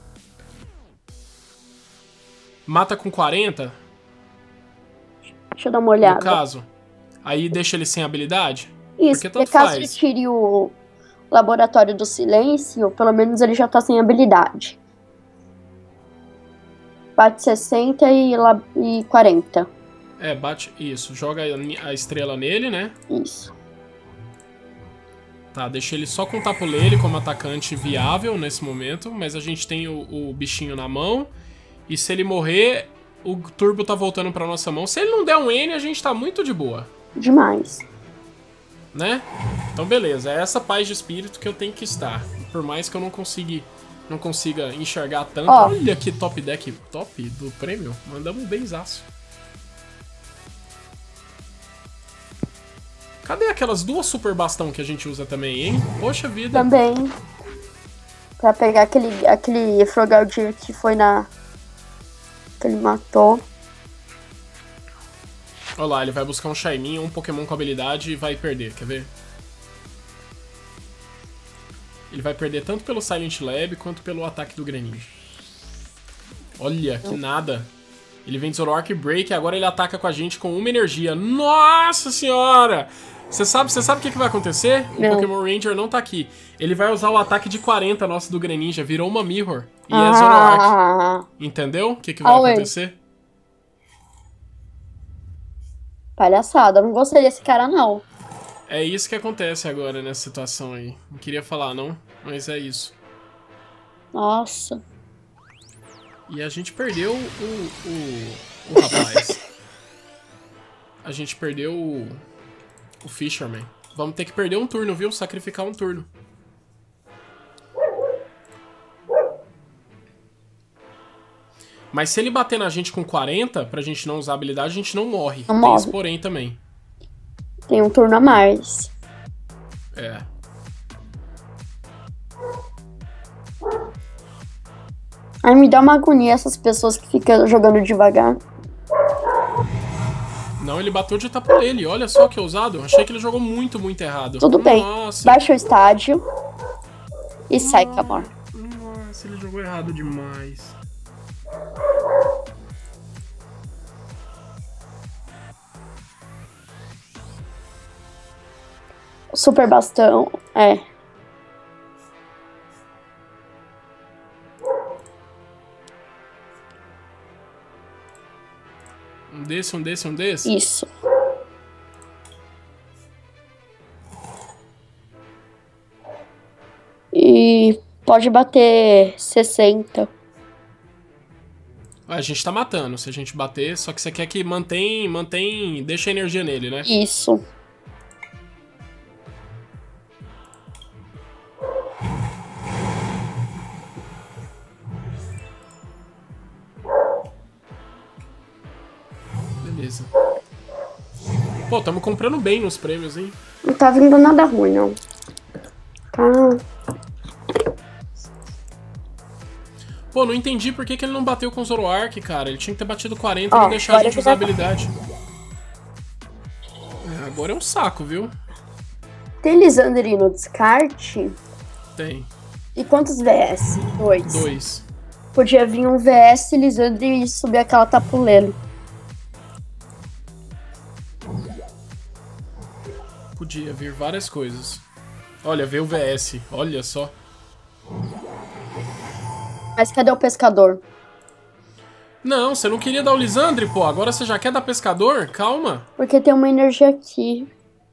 Mata com quarenta, Deixa eu dar uma no olhada. caso. Aí deixa ele sem habilidade? Isso, porque porque, tanto caso faz. ele tire o Laboratório do Silêncio, pelo menos ele já tá sem habilidade. Bate sessenta e, la- e quarenta. É, bate. Isso, joga a a estrela nele, né? Isso. Tá, deixa ele só com o Tapu Lele como atacante viável nesse momento, mas a gente tem o, o bichinho na mão. E se ele morrer, o turbo tá voltando pra nossa mão. Se ele não der um N, a gente tá muito de boa, Demais. né? Então beleza, é essa paz de espírito que eu tenho que estar. Por mais que eu não consiga, não consiga enxergar tanto. Ó. Olha que top deck top do prêmio. Mandamos um benzaço. Cadê aquelas duas super bastão que a gente usa também, hein? Poxa vida. Também. Pra pegar aquele, aquele Frogadier que foi na... que ele matou. Olha lá, ele vai buscar um Shaymin, um Pokémon com habilidade e vai perder, quer ver? Ele vai perder tanto pelo Silent Lab quanto pelo ataque do Greninja. Olha, que nada. Ele vem de Zoroark Break e agora ele ataca com a gente com uma energia. Nossa senhora! Você sabe, você sabe o que, que vai acontecer? O Não. Pokémon Ranger não tá aqui. Ele vai usar o ataque de quarenta nosso do Greninja, virou uma Mirror. E é Zoroark. Ah, Entendeu o que, que vai Aue. acontecer? palhaçada. Eu não gostei desse cara, não. É isso que acontece agora nessa situação aí. Não queria falar, não. Mas é isso. Nossa. E a gente perdeu o, o, o rapaz. A gente perdeu o, o Fisherman. Vamos ter que perder um turno, viu? Sacrificar um turno. Mas se ele bater na gente com quarenta, pra gente não usar habilidade, a gente não morre. Não Tem morre. esse porém também. Tem um turno a mais. É. Ai, me dá uma agonia essas pessoas que ficam jogando devagar. Não, ele bateu de tapulele. Olha só que ousado. Achei que ele jogou muito, muito errado. Tudo bem. Nossa. Baixa o estádio e sai, Camor. Nossa, ele jogou errado demais. Super bastão, é. Um desse, um desse, um desse? Isso. E pode bater sessenta. A gente tá matando, se a gente bater, só que você quer que mantém, mantém, deixa a energia nele, né? Isso. Beleza. Pô, tamo comprando bem nos prêmios, hein? Não tá vindo nada ruim, não. Tá. Pô, não entendi por que, que ele não bateu com o Zoroark, cara. Ele tinha que ter batido quarenta e Ó, não deixar a agora gente que usar a tá- habilidade. É, agora é um saco, viu? Tem Lisandre no descarte? Tem. E quantos V S? Dois. Dois. Podia vir um V S Lisandre e subir aquela tapulele. Podia vir várias coisas. Olha, veio o V S. Olha só. Mas cadê o pescador? Não, você não queria dar o Lisandre, pô. Agora você já quer dar pescador? Calma. Porque tem uma energia aqui.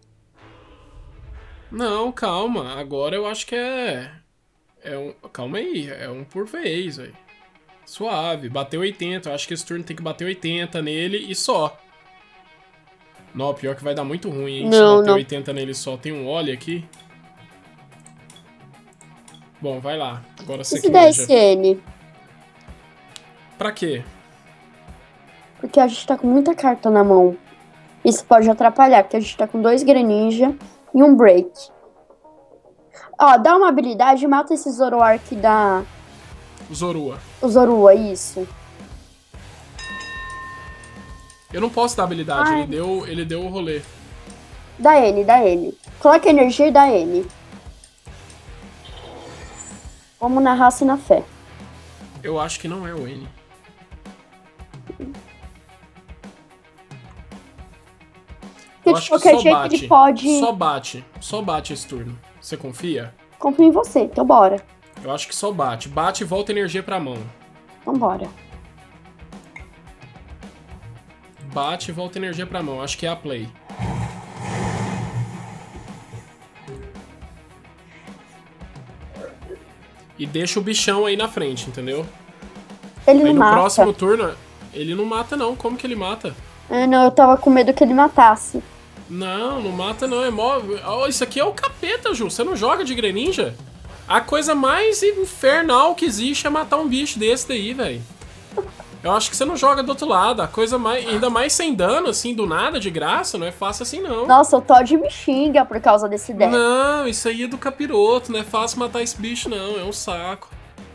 Não, calma. Agora eu acho que é... é um... Calma aí. É um por vez, velho. Suave. Bateu oitenta. Eu acho que esse turno tem que bater oitenta nele e só. Não, pior que vai dar muito ruim, hein? Não, Se bater não. oitenta nele só. Tem um óleo aqui. Bom, vai lá. Agora você E que se der manja. esse N? Pra quê? Porque a gente tá com muita carta na mão. Isso pode atrapalhar, porque a gente tá com dois Greninja e um Break. Ó, dá uma habilidade e mata esse Zoroark da... Zorua. O Zorua, isso. Eu não posso dar habilidade. Ai. Ele deu, ele deu o rolê. Dá N, dá N. Coloca energia e dá N. Vamos na raça e na fé. Eu acho que não é o N. Porque Eu de acho que qualquer só jeito bate. ele pode... Só bate. Só bate esse turno. Você confia? Confio em você, então bora. Eu acho que só bate. Bate e volta energia pra mão. Então bora. Bate e volta energia pra mão. Acho que é a play. E deixa o bichão aí na frente, entendeu? Ele Aí não no mata. próximo turno, ele não mata não. Como que ele mata? Ah, não, eu tava com medo que ele matasse. Não, não mata não. É mó... Oh, isso aqui é o capeta, Ju. Você não joga de Greninja? A coisa mais infernal que existe é matar um bicho desse daí, velho. Eu acho que você não joga do outro lado. A coisa mais... Ainda mais sem dano, assim, do nada, de graça, não é fácil assim, não. Nossa, o Todd me xinga por causa desse deck. Não, isso aí é do capiroto. Não é fácil matar esse bicho, não. É um saco.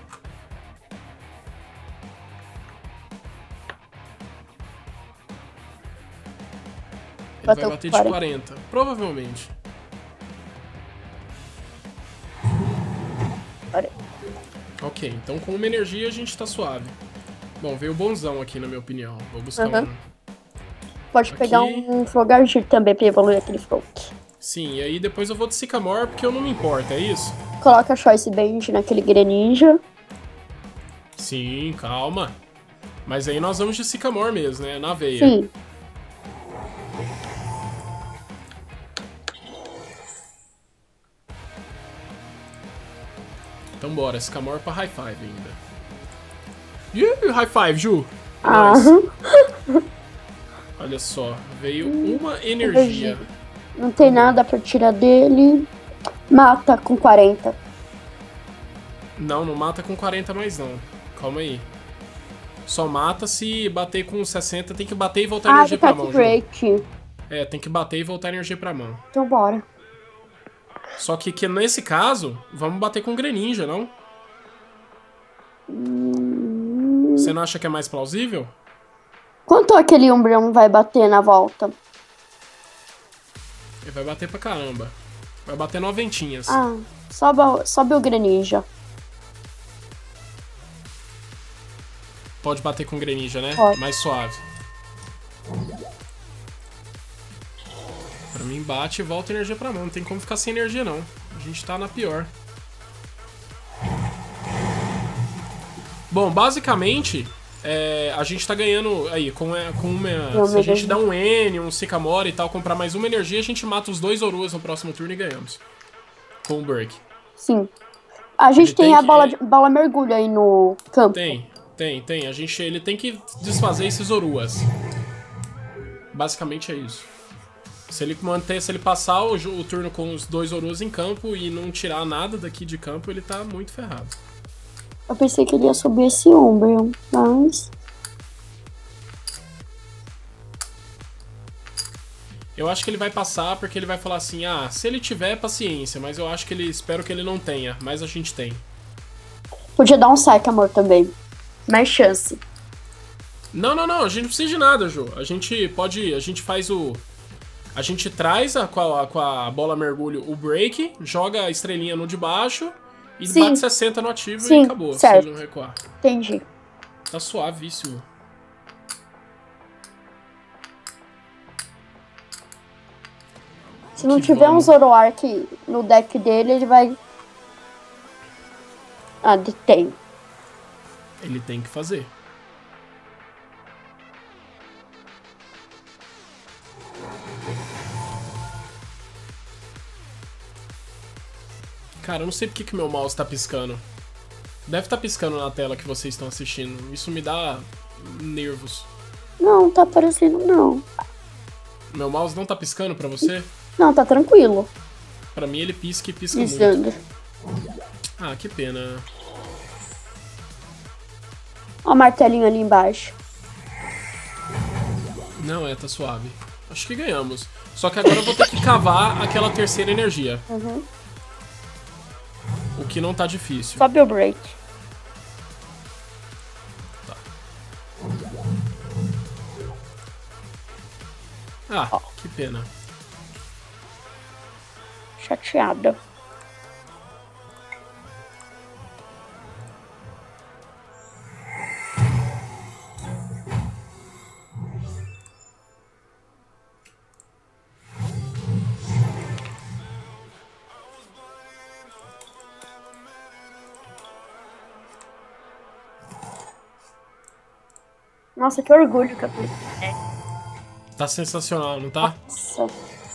Ele vai Bateu bater de quarenta. quarenta. Provavelmente. Olha. Ok, então com uma energia a gente tá suave. Bom, veio bonzão aqui, na minha opinião. Vou buscar Uhum. um... Pode Aqui. pegar um Frogagir também pra evoluir aquele Frog. Sim, e aí depois eu vou de Sycamore porque eu não me importo, é isso? Coloca a Choice Band naquele Greninja. Sim, calma. Mas aí nós vamos de Sycamore mesmo, né? Na veia. Sim. Vambora, Sycamore pra High Five ainda. Ih, High Five, Ju! Ah. Olha só, veio uma energia. Não tem nada pra tirar dele. Mata com quarenta. Não, não mata com quarenta mais não. Calma aí. Só mata se bater com sessenta. Tem que bater e voltar Ah, energia pra Attack mão, Ju. Break. É, tem que bater e voltar energia pra mão. Então bora. Só que, que nesse caso, vamos bater com Greninja, não? Hum... Você não acha que é mais plausível? Quanto aquele Umbreon vai bater na volta? Ele vai bater pra caramba. Vai bater noventinhas. Ah, sobe, sobe o Greninja. Pode bater com Greninja, né? Pode. Mais suave. Pra mim bate e volta energia pra mão. Não tem como ficar sem energia, não. A gente tá na pior. Bom, basicamente, é, a gente tá ganhando aí, com, com uma, se a gente dá um N, um Sycamore e tal, comprar mais uma energia, a gente mata os dois Zoruas no próximo turno e ganhamos. Com o Break. Sim. A gente Ele tem, tem a que- bola, de, bola mergulho aí no campo. Tem, tem, tem. A gente, ele tem que desfazer esses Zoruas. Basicamente é isso. Se ele manter, se ele passar o, jo- o turno com os dois Zoruas em campo e não tirar nada daqui de campo, ele tá muito ferrado. Eu pensei que ele ia subir esse Umbreon, mas... Eu acho que ele vai passar porque ele vai falar assim, ah, se ele tiver, paciência, mas eu acho que ele, espero que ele não tenha, mas a gente tem. Podia dar um Sycamore também. Mais chance. Não, não, não, a gente não precisa de nada, Ju. A gente pode, a gente faz o... A gente traz a, com, a, com a bola mergulho o break, joga a estrelinha no de baixo e Sim. bate sessenta no ativo Sim, e acabou, certo. se ele não recuar. Entendi. Tá suavíssimo. Se não Que tiver um vamos. Zoroark no deck dele, ele vai... Ah, detém. Ele tem que fazer. Cara, eu não sei porque que meu mouse tá piscando. Deve tá piscando na tela que vocês estão assistindo. Isso me dá nervos. Não, tá aparecendo não. Meu mouse não tá piscando pra você? Não, tá tranquilo. Pra mim ele pisca e pisca muito. Pisando. Ah, que pena. Ó o martelinho ali embaixo. Não, é, tá suave. Acho que ganhamos. Só que agora eu vou ter que cavar aquela terceira energia. Uhum. O que não tá difícil. Sobe o break. Ah, que pena. Chateada. Nossa, que orgulho que eu tenho. Tá sensacional, não tá? Nossa.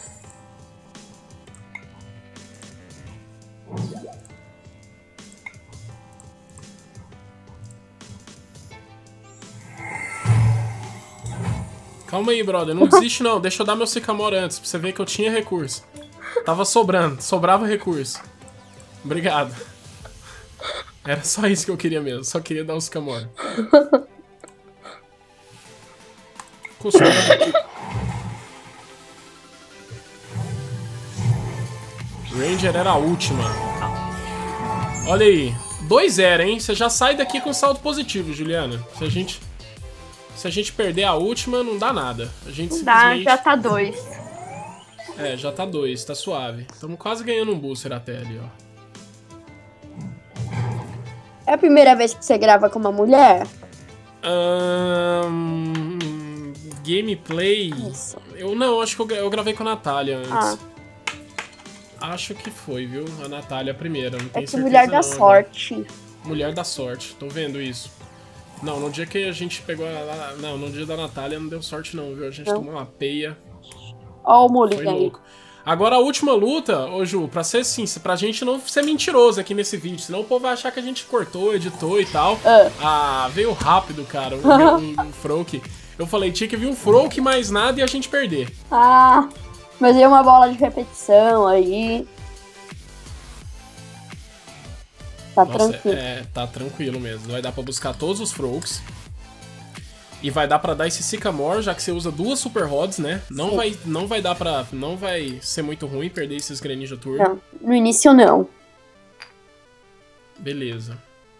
Calma aí, brother. Não desiste não. Deixa eu dar meu Sycamore antes, pra você ver que eu tinha recurso. Tava sobrando. Sobrava recurso. Obrigado. Era só isso que eu queria mesmo. Só queria dar um Sycamore. Custou. Ranger era a última. Olha aí. dois a zero, hein? Você já sai daqui com saldo positivo, Juliana. Se a gente... Se a gente perder a última, não dá nada. A gente Não dá, simplesmente... já tá dois. É, já tá dois, tá suave. Estamos quase ganhando um booster até ali, ó. É a primeira vez que você grava com uma mulher? Ahn, gameplay... Isso. Eu não, acho que eu, gra- eu gravei com a Natália antes. Ah, Acho que foi, viu? A Natália a primeira, não é tenho que certeza mulher da não, sorte. Mulher da sorte, tô vendo isso. Não, no dia que a gente pegou a... Não, no dia da Natália não deu sorte não, viu? A gente Não. tomou uma peia, Ó o foi Mulligan aí. louco. Agora a última luta, ô Ju, pra ser sincero, pra gente não ser mentiroso aqui nesse vídeo, senão o povo vai achar que a gente cortou, editou e tal. É. Ah, veio rápido, cara, um, um, um Froak. Eu falei, tinha que vir um Froak mais nada e a gente perder. Ah, mas é uma bola de repetição aí. Tá Nossa, tranquilo. É, tá tranquilo mesmo. Vai dar pra buscar todos os Froaks. E vai dar pra dar esse Sycamore, já que você usa duas Super Rods, né? Não vai, não vai dar pra... Não vai ser muito ruim perder esses Greninja Turbo. Não, no início não. Beleza.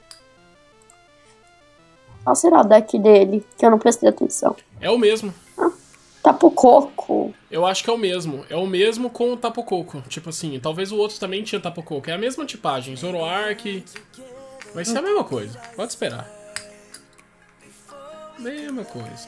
Qual será o deck dele? Que eu não prestei atenção. É o mesmo. Tapu Coco. Eu acho que é o mesmo. É o mesmo com o Tapu Koko. Tipo assim, talvez o outro também tinha Tapu Koko. É a mesma tipagem. Zoroark. Vai ser a mesma coisa. Pode esperar. Mesma coisa.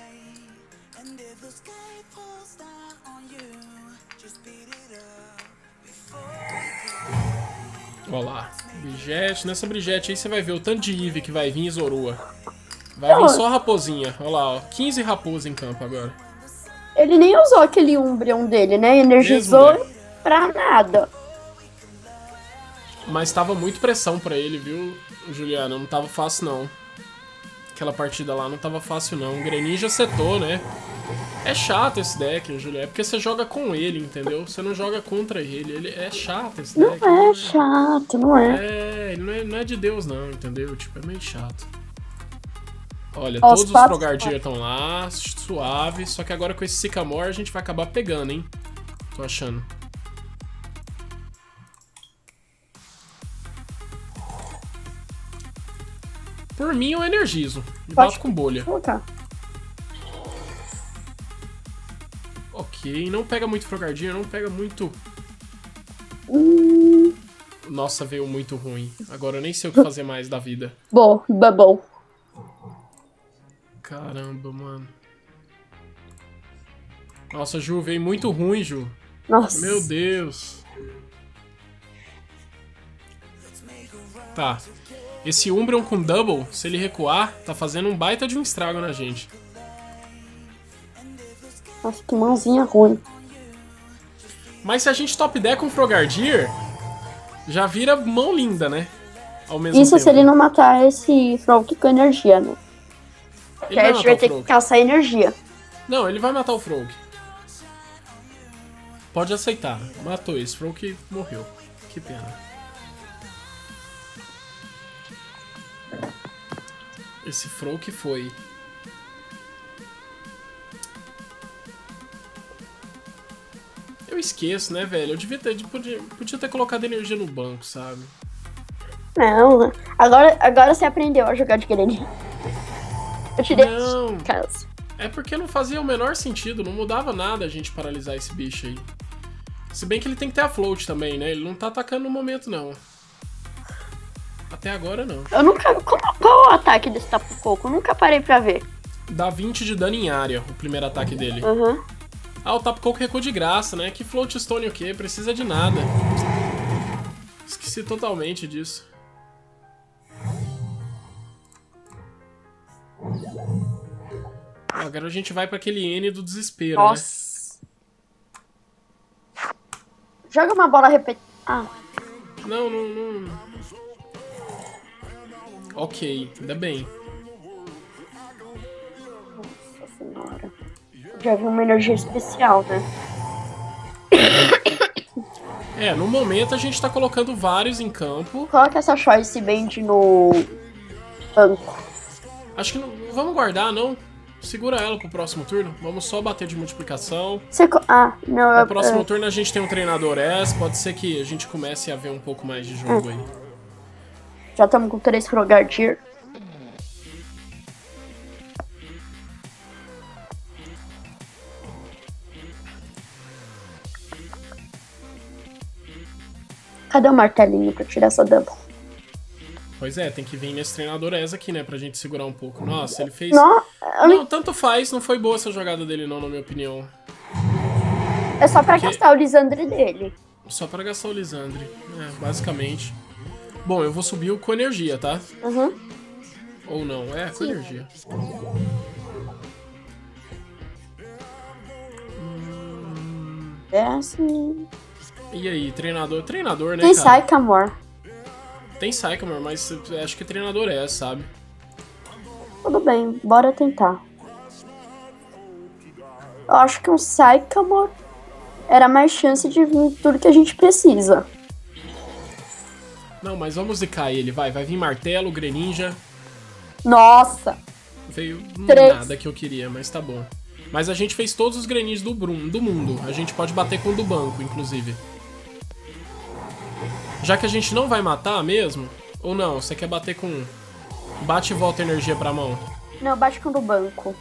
Olha lá. Brigitte. Nessa Brigitte aí você vai ver o tanto de Eve que vai vir e Zorua. Vai vir só raposinha. Olha lá, ó. quinze raposas em campo agora. Ele nem usou aquele Umbreon dele, né? Energizou Mesmo, né? pra nada. Mas tava muito pressão pra ele, viu, Juliana? Não tava fácil, não. Aquela partida lá não tava fácil, não. O Greninja setou, né? É chato esse deck, Juliana. É porque você joga com ele, entendeu? Você não joga contra ele. Ele é chato esse Não deck. é chato, não é. É, ele não é, não é de Deus, não, entendeu? Tipo, é meio chato. Olha, Ó, todos os os patos- Frogardier estão lá, suave. Só que agora com esse Sycamore a gente vai acabar pegando, hein? Tô achando. Por mim, eu energizo. E Pode bato com bolha. colocar. Ok, não pega muito Frogardier, não pega muito... Hum, Nossa, veio muito ruim. Agora eu nem sei o que fazer mais da vida. bom, bubble. Caramba, mano. Nossa, Ju, veio muito ruim, Ju. Nossa. Meu Deus. Tá. Esse Umbreon com Double, se ele recuar, tá fazendo um baita de um estrago na gente. Nossa, que mãozinha ruim. Mas se a gente top deck com Frogardier, já vira mão linda, né? Ao mesmo Isso tempo. se ele não matar esse Frog com energia, né? Ele Que aí vai a gente vai matar o ter que Frog. caçar energia. Não, ele vai matar o Frog. Pode aceitar. Matou esse. Frog morreu. Que pena. Esse Frog foi. Eu esqueço, né, velho? Eu devia ter, podia, podia ter colocado energia no banco, sabe? Não, agora, agora você aprendeu a jogar de Greninja. Eu te dei Não. casa. É porque não fazia o menor sentido, não mudava nada a gente paralisar esse bicho aí. Se bem que ele tem que ter a float também, né? Ele não tá atacando no momento, não. Até agora, não. Eu nunca. Qual, qual é o ataque desse Tapu Coco? Eu nunca parei pra ver. Dá vinte de dano em área, o primeiro ataque dele. Uhum. Ah, o Tapu Koko recuou de graça, né? Que Float Stone o quê? Precisa de nada. Esqueci totalmente disso. Agora a gente vai pra aquele N do desespero, Nossa. Joga uma bola repetida. Ah, né? Não, não, não... Ok, ainda bem. nossa senhora. Já vi uma energia especial, né? É, no momento a gente tá colocando vários em campo. Coloca essa Choice Band no banco. Acho que não... Vamos guardar, não? Segura ela pro próximo turno. Vamos só bater de multiplicação. Você co- ah, não, No eu, próximo eu, turno a gente tem um treinador S. Pode ser que a gente comece a ver um pouco mais de jogo aí. já estamos com três Frogardier. Cadê o martelinho pra tirar essa double? Pois é, tem que vir nesse treinador S aqui, né? Pra gente segurar um pouco. Nossa, ele fez... Não, eu não- Não, tanto faz. Não foi boa essa jogada dele, não, na minha opinião. é só pra Que- gastar o Lisandre dele. Só pra gastar o Lisandre. É, basicamente. Bom, eu vou subir o com energia, tá? Uhum. Ou não? É, com Sim. energia. É assim. E aí, treinador? Treinador, né, Tem cara? Sycamore. Tem Sycamore, mas acho que treinador é, sabe? Tudo bem, bora tentar. Eu acho que um Sycamore era mais chance de vir tudo que a gente precisa. Não, mas vamos zicar ele, vai. Vai vir Martelo, Greninja. Nossa! Veio Três. nada que eu queria, mas tá bom. Mas a gente fez todos os Greninjas do, Brum, do mundo. A gente pode bater com o do banco, inclusive. Já que a gente não vai matar mesmo... Ou não, você quer bater com... Bate e volta energia pra mão. Não, bate com o do banco.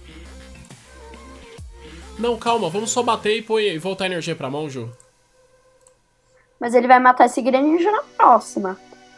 Não, calma, vamos só bater e, pôr, e voltar a energia pra mão, Ju. Mas ele vai matar esse Greninja na próxima.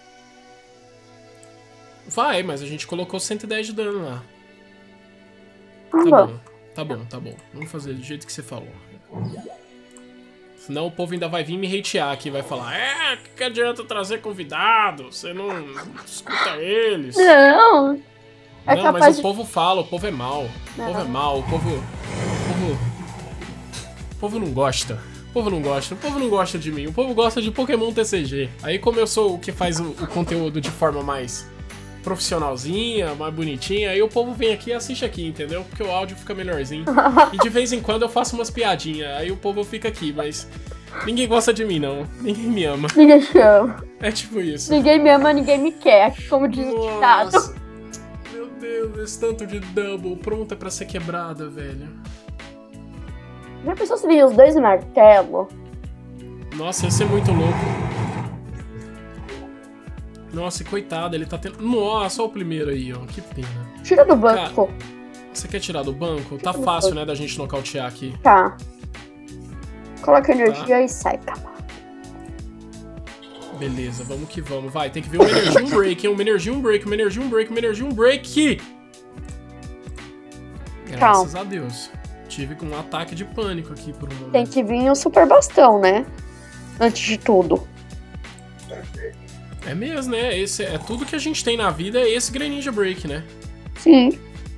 Vai, mas a gente colocou cento e dez de dano lá. Tá Tá bom. bom, tá bom, tá bom. Vamos fazer do jeito que você falou. Senão o povo ainda vai vir me hatear aqui, vai falar: é, que, que adianta trazer convidado? Você não escuta eles. Não! É Não, capaz mas o de... povo fala, o povo é mal. O povo é mal, o povo. O povo. O povo não gosta. O povo não gosta. O povo não gosta de mim. O povo gosta de Pokémon T C G. Aí, como eu sou o que faz o, o conteúdo de forma mais profissionalzinha, mais bonitinha, aí o povo vem aqui e assiste aqui, entendeu? Porque o áudio fica melhorzinho. E de vez em quando eu faço umas piadinhas. Aí o povo fica aqui, mas ninguém gosta de mim, não. Ninguém me ama. Ninguém chama. É tipo isso. Ninguém me ama, ninguém me quer. Como diz o ditado. Nossa. Meu Deus, esse tanto de double pronta pra ser quebrada, velho. Já pensou se vir os dois martelos? Nossa, ia ser muito louco. Nossa, e coitado, ele tá tendo... Nossa, olha o primeiro aí, ó. Que pena. Tira do banco. Você quer tirar do banco? Tá fácil, né, da gente nocautear aqui. Tá. Coloca energia e sai, calma. Beleza, vamos que vamos. Vai, tem que ver uma energia, um break, hein? Uma energia, um break, uma energia, um break, uma energia, um break. Graças Calma. a Deus. Tive um ataque de pânico aqui por um momento. Tem que vir um super bastão, né? Antes de tudo. É mesmo, né? Esse, é tudo que a gente tem na vida é esse Greninja Break, né? Sim.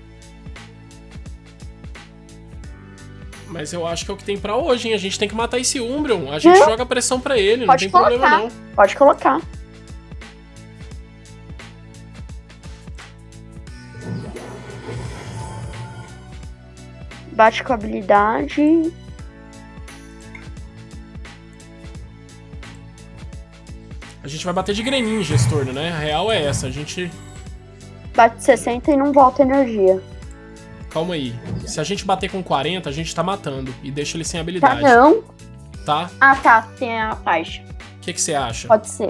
Mas eu acho que é o que tem pra hoje, hein? A gente tem que matar esse Umbreon. A gente Hum. joga pressão pra ele, não Pode tem colocar. problema não. Pode colocar. Bate com habilidade. A gente vai bater de Greninja esse turno, né? A real é essa, a gente... Bate sessenta e não volta energia. Calma aí. Se a gente bater com quarenta, a gente tá matando. E deixa ele sem Tá, habilidade. não. Tá? Ah, tá. Tem a faixa. O que que você acha? Pode ser.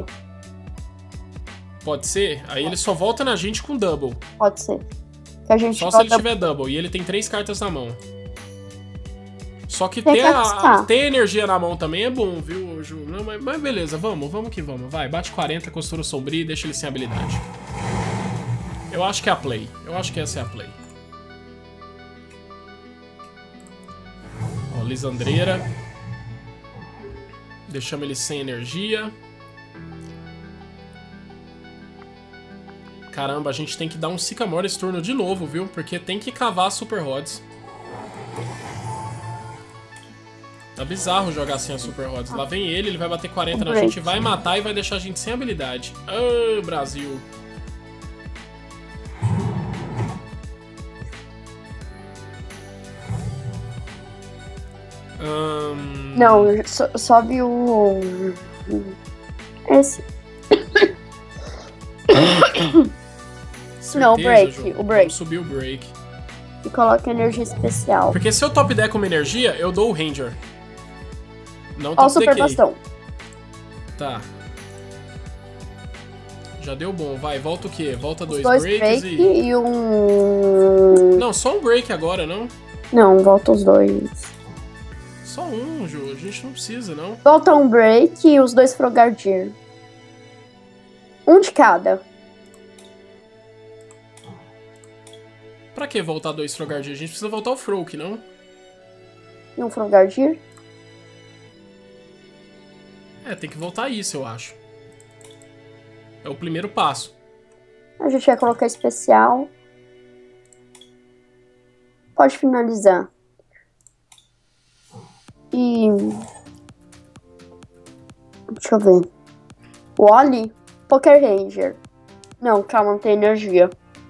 Pode ser? Aí ele só volta na gente com double. Pode ser. Que a gente Só se ele volta... tiver double. E ele tem três cartas na mão. Só que Tem ter, que a, arriscar. ter energia na mão também é bom, viu, Ju? Não, mas, mas beleza, vamos, vamos que vamos. Vai, bate quarenta, costura sombria e deixa ele sem habilidade. Eu acho que é a play. Eu acho que essa é a play. Ó, Lisandreira. Deixamos ele sem energia. Caramba, a gente tem que dar um Sycamore esse turno de novo, viu? Porque tem que cavar Super Rods. Tá bizarro jogar assim a Super Rods. Lá vem ele, ele vai bater quarenta na gente, vai matar e vai deixar a gente sem habilidade. Ah, Brasil. Hum... Não, so, sobe o... Esse. Certeza, Não, o break, Ju? o break. Vamos subir o break. E coloca energia especial. Porque se eu top deck uma energia, eu dou o Ranger. Não Ó o top super deckei. bastão. Tá. Já deu bom. Vai, volta o quê? Volta dois, Dois breaks break e... e um... Não, só um break agora, não? Não, volta os dois. Só um, Ju. A gente não precisa, não. Volta um break e os dois Frogadier. Um de cada. Pra que voltar dois Frogadier? A gente precisa voltar o Froak, não? E um Frogadier. É, tem que voltar isso, eu acho. É o primeiro passo. A gente vai colocar especial. Pode finalizar. E... Deixa eu ver. Wally? Poker Ranger. Não, calma, não tem energia.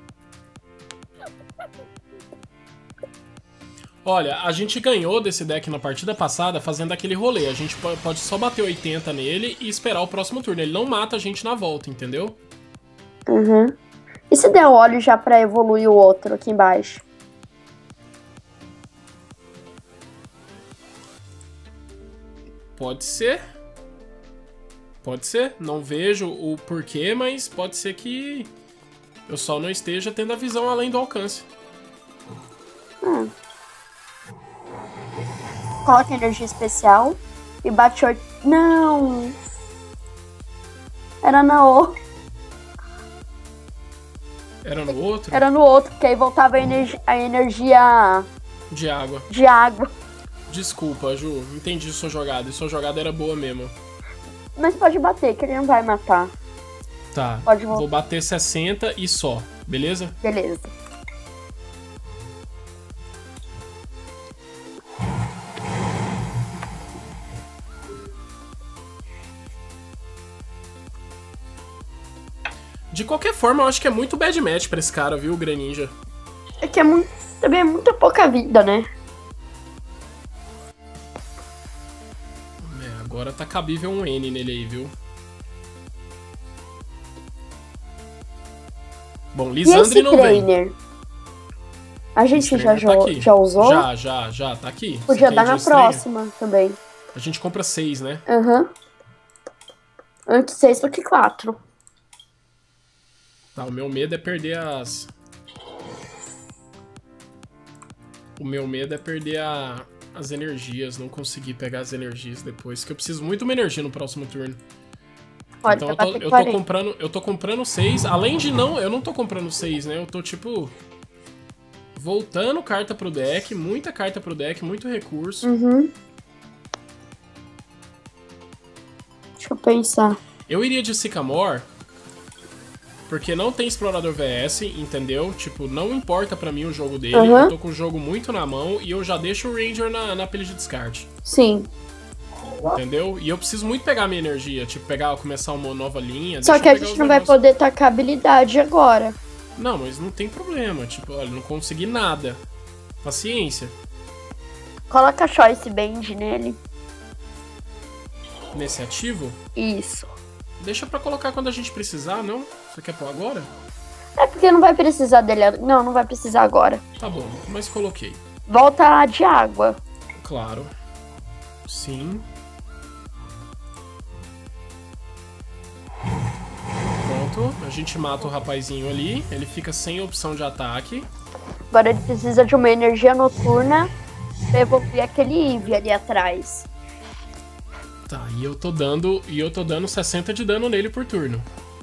Olha, a gente ganhou desse deck na partida passada fazendo aquele rolê. A gente pode só bater oitenta nele e esperar o próximo turno. Ele não mata a gente na volta, entendeu? Uhum. E se der óleo já pra evoluir o outro aqui embaixo? Pode ser. Pode ser. Não vejo o porquê, mas pode ser que eu só não esteja tendo a visão além do alcance. Hum. Coloca energia especial e bate oito. Não! Era na O. Era no outro? Era no outro, porque aí voltava a, energi a energia De água. de água. Desculpa, Ju. Entendi sua jogada. E sua jogada era boa mesmo. Mas pode bater, que ele não vai matar. Tá. Pode voltar. Vou bater sessenta e só. Beleza? Beleza. De qualquer forma, eu acho que é muito bad match pra esse cara, viu, o Greninja? É que é muito, também é muito pouca vida, né? É, agora tá cabível um N nele aí, viu? Bom, E esse Lisandre não vem. trainer? A gente Esse já, trainer tá jo- aqui. já usou? Já, já, já, tá aqui. Você Podia quer dar ir na de trainer? próxima também. A gente compra seis, né? Aham. Antes seis do que quatro. Tá, o meu medo é perder as... O meu medo é perder a... as energias, não conseguir pegar as energias depois, que eu preciso muito de uma energia no próximo turno. Pode Então eu vai tô, bater eu tô quarenta. comprando, eu tô comprando seis, além de não, eu não tô comprando seis, né? Eu tô tipo voltando carta pro deck, muita carta pro deck, muito recurso. Uhum. Deixa eu pensar. Eu iria de Sycamore porque não tem Explorador V S, entendeu? Tipo, não importa pra mim o jogo dele, Uhum. eu tô com o jogo muito na mão e eu já deixo o Ranger na, na pilha de descarte. Sim. Entendeu? E eu preciso muito pegar a minha energia, tipo, pegar, começar uma nova linha. Só deixa que eu a pegar gente os não vai negócios. poder tacar habilidade agora. Não, mas não tem problema. Tipo, olha, não consegui nada. Paciência. Coloca Choice Band nele. Nesse ativo, Isso. deixa pra colocar quando a gente precisar, não? Você quer pôr agora? É porque não vai precisar dele. ag- Não, não vai precisar agora. Tá bom, mas coloquei. Volta de água. Claro. Sim. Pronto, a gente mata o rapazinho ali. Ele fica sem opção de ataque. Agora ele precisa de uma energia noturna pra evoluir aquele Eevee ali atrás. Tá, e eu tô dando. E eu tô dando sessenta de dano nele por turno.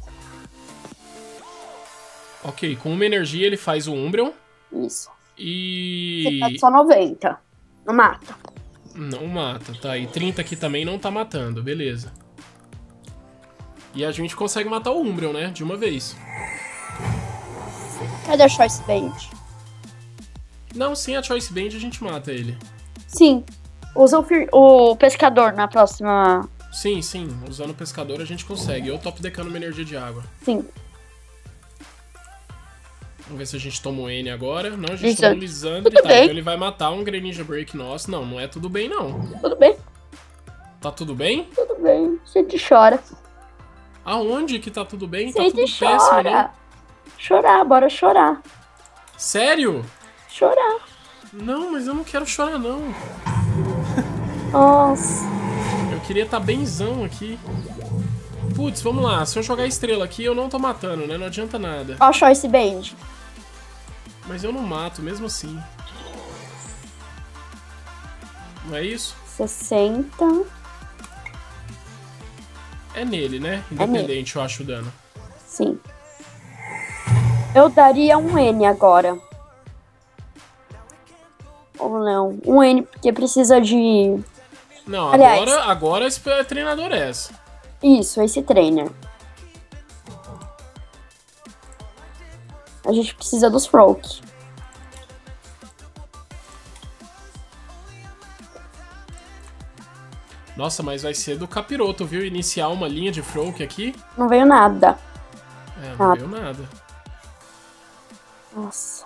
Ok, com uma energia ele faz o Umbreon. Isso. Você E. tá só noventa. Não mata. Não mata, tá. E trinta aqui também não tá matando, beleza. E a gente consegue matar o Umbreon, né? De uma vez. Cadê a Choice Band? Não, sem a Choice Band a gente mata ele. Sim. Usa o, fir- o pescador na próxima. Sim, sim. Usando o pescador a gente consegue. Eu top decando uma energia de água. Sim. Vamos ver se a gente toma o N agora. Não, a gente Lisandre. toma o Lisandre. Tudo Tá, bem. então ele vai matar um Greninja Break nosso. Não, não é tudo bem, não. Tudo bem? Tá tudo bem? Tudo bem. Sente chora. Aonde que tá tudo bem? Tá Sente tudo péssimo, chora. não? Chorar, bora chorar. Sério? Chorar. Não, mas eu não quero chorar, não. Nossa. Eu queria tá benzão aqui. Putz, vamos lá. Se eu jogar estrela aqui, eu não tô matando, né? Não adianta nada. Ó a Choice Band. Mas eu não mato, mesmo assim. Não é isso? sessenta. É nele, né? nele. Independente, eu acho o dano. Sim. Eu daria um N agora. Ou não? Um N, porque precisa de... Não, Aliás. agora, agora esse treinador é essa. Isso, esse trainer. A gente precisa dos Froak. Nossa, mas vai ser do capiroto, viu? Iniciar uma linha de Froak aqui. Não veio nada. É, não Ah. veio nada. Nossa.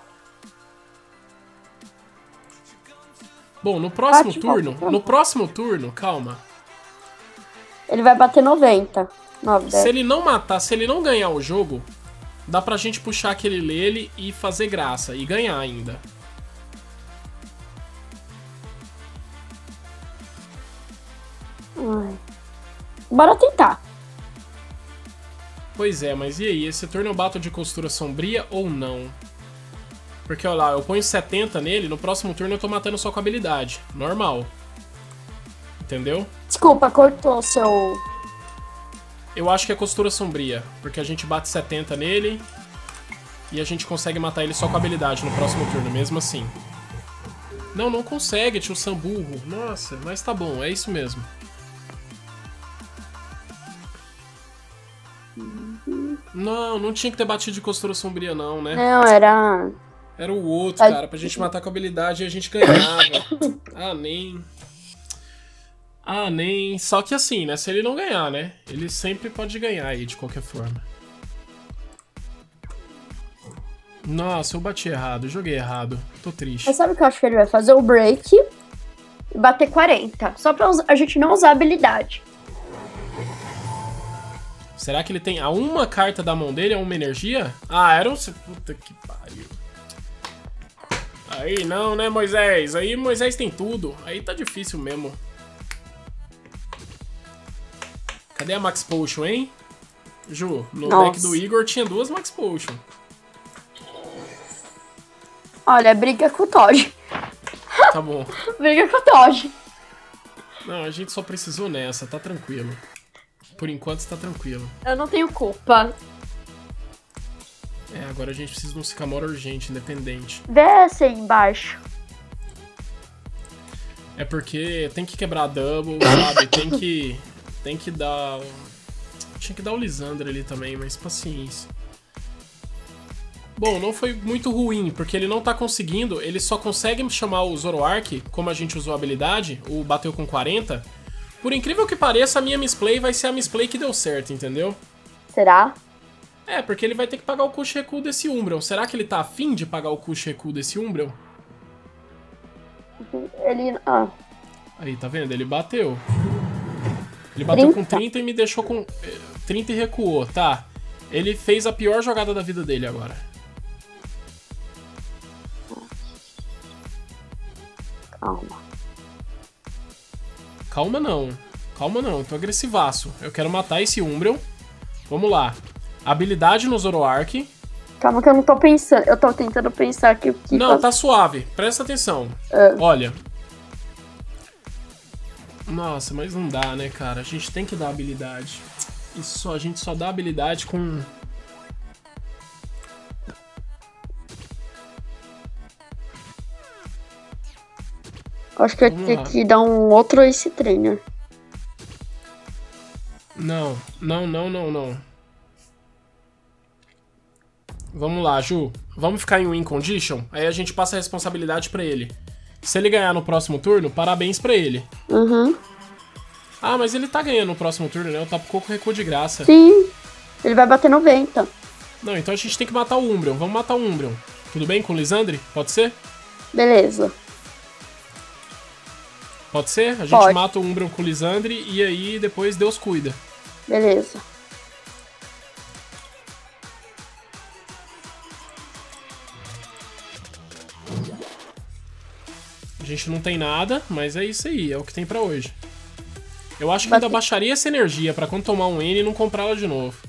Bom, no próximo Bate, turno, bate, bate. no próximo turno, calma. Ele vai bater noventa. nove, Se dez. ele não matar, se ele não ganhar o jogo, dá pra gente puxar aquele Lele e fazer graça, e ganhar ainda. Ai. Bora tentar. Pois é, mas e aí? Esse turno eu bato de costura sombria ou não? Porque, olha lá, eu ponho setenta nele, no próximo turno eu tô matando só com habilidade. Normal. Entendeu? Desculpa, cortou seu... Eu acho que é costura sombria, porque a gente bate setenta nele e a gente consegue matar ele só com habilidade no próximo turno, mesmo assim. Não, não consegue, tio Samburro. Nossa, mas tá bom, é isso mesmo. Não, não tinha que ter batido de costura sombria não, né? Não, era... Era o outro, Ai. cara, pra gente matar com habilidade e a gente ganhava. Ah, nem... Ah, nem... Só que assim, né? Se ele não ganhar, né? Ele sempre pode ganhar aí, de qualquer forma. Nossa, eu bati errado, joguei errado. Tô triste. Mas sabe o que eu acho que ele vai fazer? O break e bater quarenta. Só pra us- a gente não usar habilidade. Será que ele tem a uma carta da mão dele, é uma energia? Ah, era um... Puta que pariu. Aí não, né, Moisés? Aí Moisés tem tudo. Aí tá difícil mesmo. Cadê a Max Potion, hein? Ju, no Nossa. deck do Igor tinha duas Max Potion. Olha, briga com o Todd. Tá bom. Briga com o Todd. Não, a gente só precisou nessa, tá tranquilo. Por enquanto está tranquilo. Eu não tenho culpa. É, agora a gente precisa de um Sycamore urgente, independente. Desce aí embaixo. É porque tem que quebrar double, sabe? Tem que... Tem que dar... Tinha que dar o Lisandro ali também, mas paciência. Bom, não foi muito ruim, porque ele não tá conseguindo, ele só consegue chamar o Zoroark, como a gente usou a habilidade, o bateu com quarenta. Por incrível que pareça, a minha misplay vai ser a misplay que deu certo, entendeu? Será? É, porque ele vai ter que pagar o custo recuo desse Umbreon. Será que ele tá afim de pagar o custo recuo desse Umbreon? Ele... Ah. Aí, tá vendo? Ele bateu. Ele bateu com trinta. trinta e me deixou com... eh, trinta e recuou, tá. Ele fez a pior jogada da vida dele agora. Calma. Calma não. Calma não, eu tô agressivaço. Eu quero matar esse Umbreon. Vamos lá. Habilidade no Zoroark. Calma que eu não tô pensando. Eu tô tentando pensar aqui o que... Não, tá suave. Presta atenção. É. Olha. Nossa, mas não dá, né, cara? A gente tem que dar habilidade. Isso só, a gente só dá habilidade com... Acho que eu Vamos tenho lá. que dar um outro Ace Trainer. Não, não, não, não, não. Vamos lá, Ju. Vamos ficar em win condition? Aí a gente passa a responsabilidade pra ele. Se ele ganhar no próximo turno, parabéns pra ele. Uhum. Ah, mas ele tá ganhando no próximo turno, né? O Tapu Koko recuou de graça. Sim. Ele vai bater noventa. Não, então a gente tem que matar o Umbreon. Vamos matar o Umbreon. Tudo bem com o Lisandre? Pode ser? Beleza. Pode ser? A gente Pode. mata o Umbreon com o Lisandre e aí depois Deus cuida. Beleza. A gente não tem nada, mas é isso aí, é o que tem pra hoje. Eu acho que Bate- ainda baixaria essa energia pra quando tomar um N e não comprar ela de novo.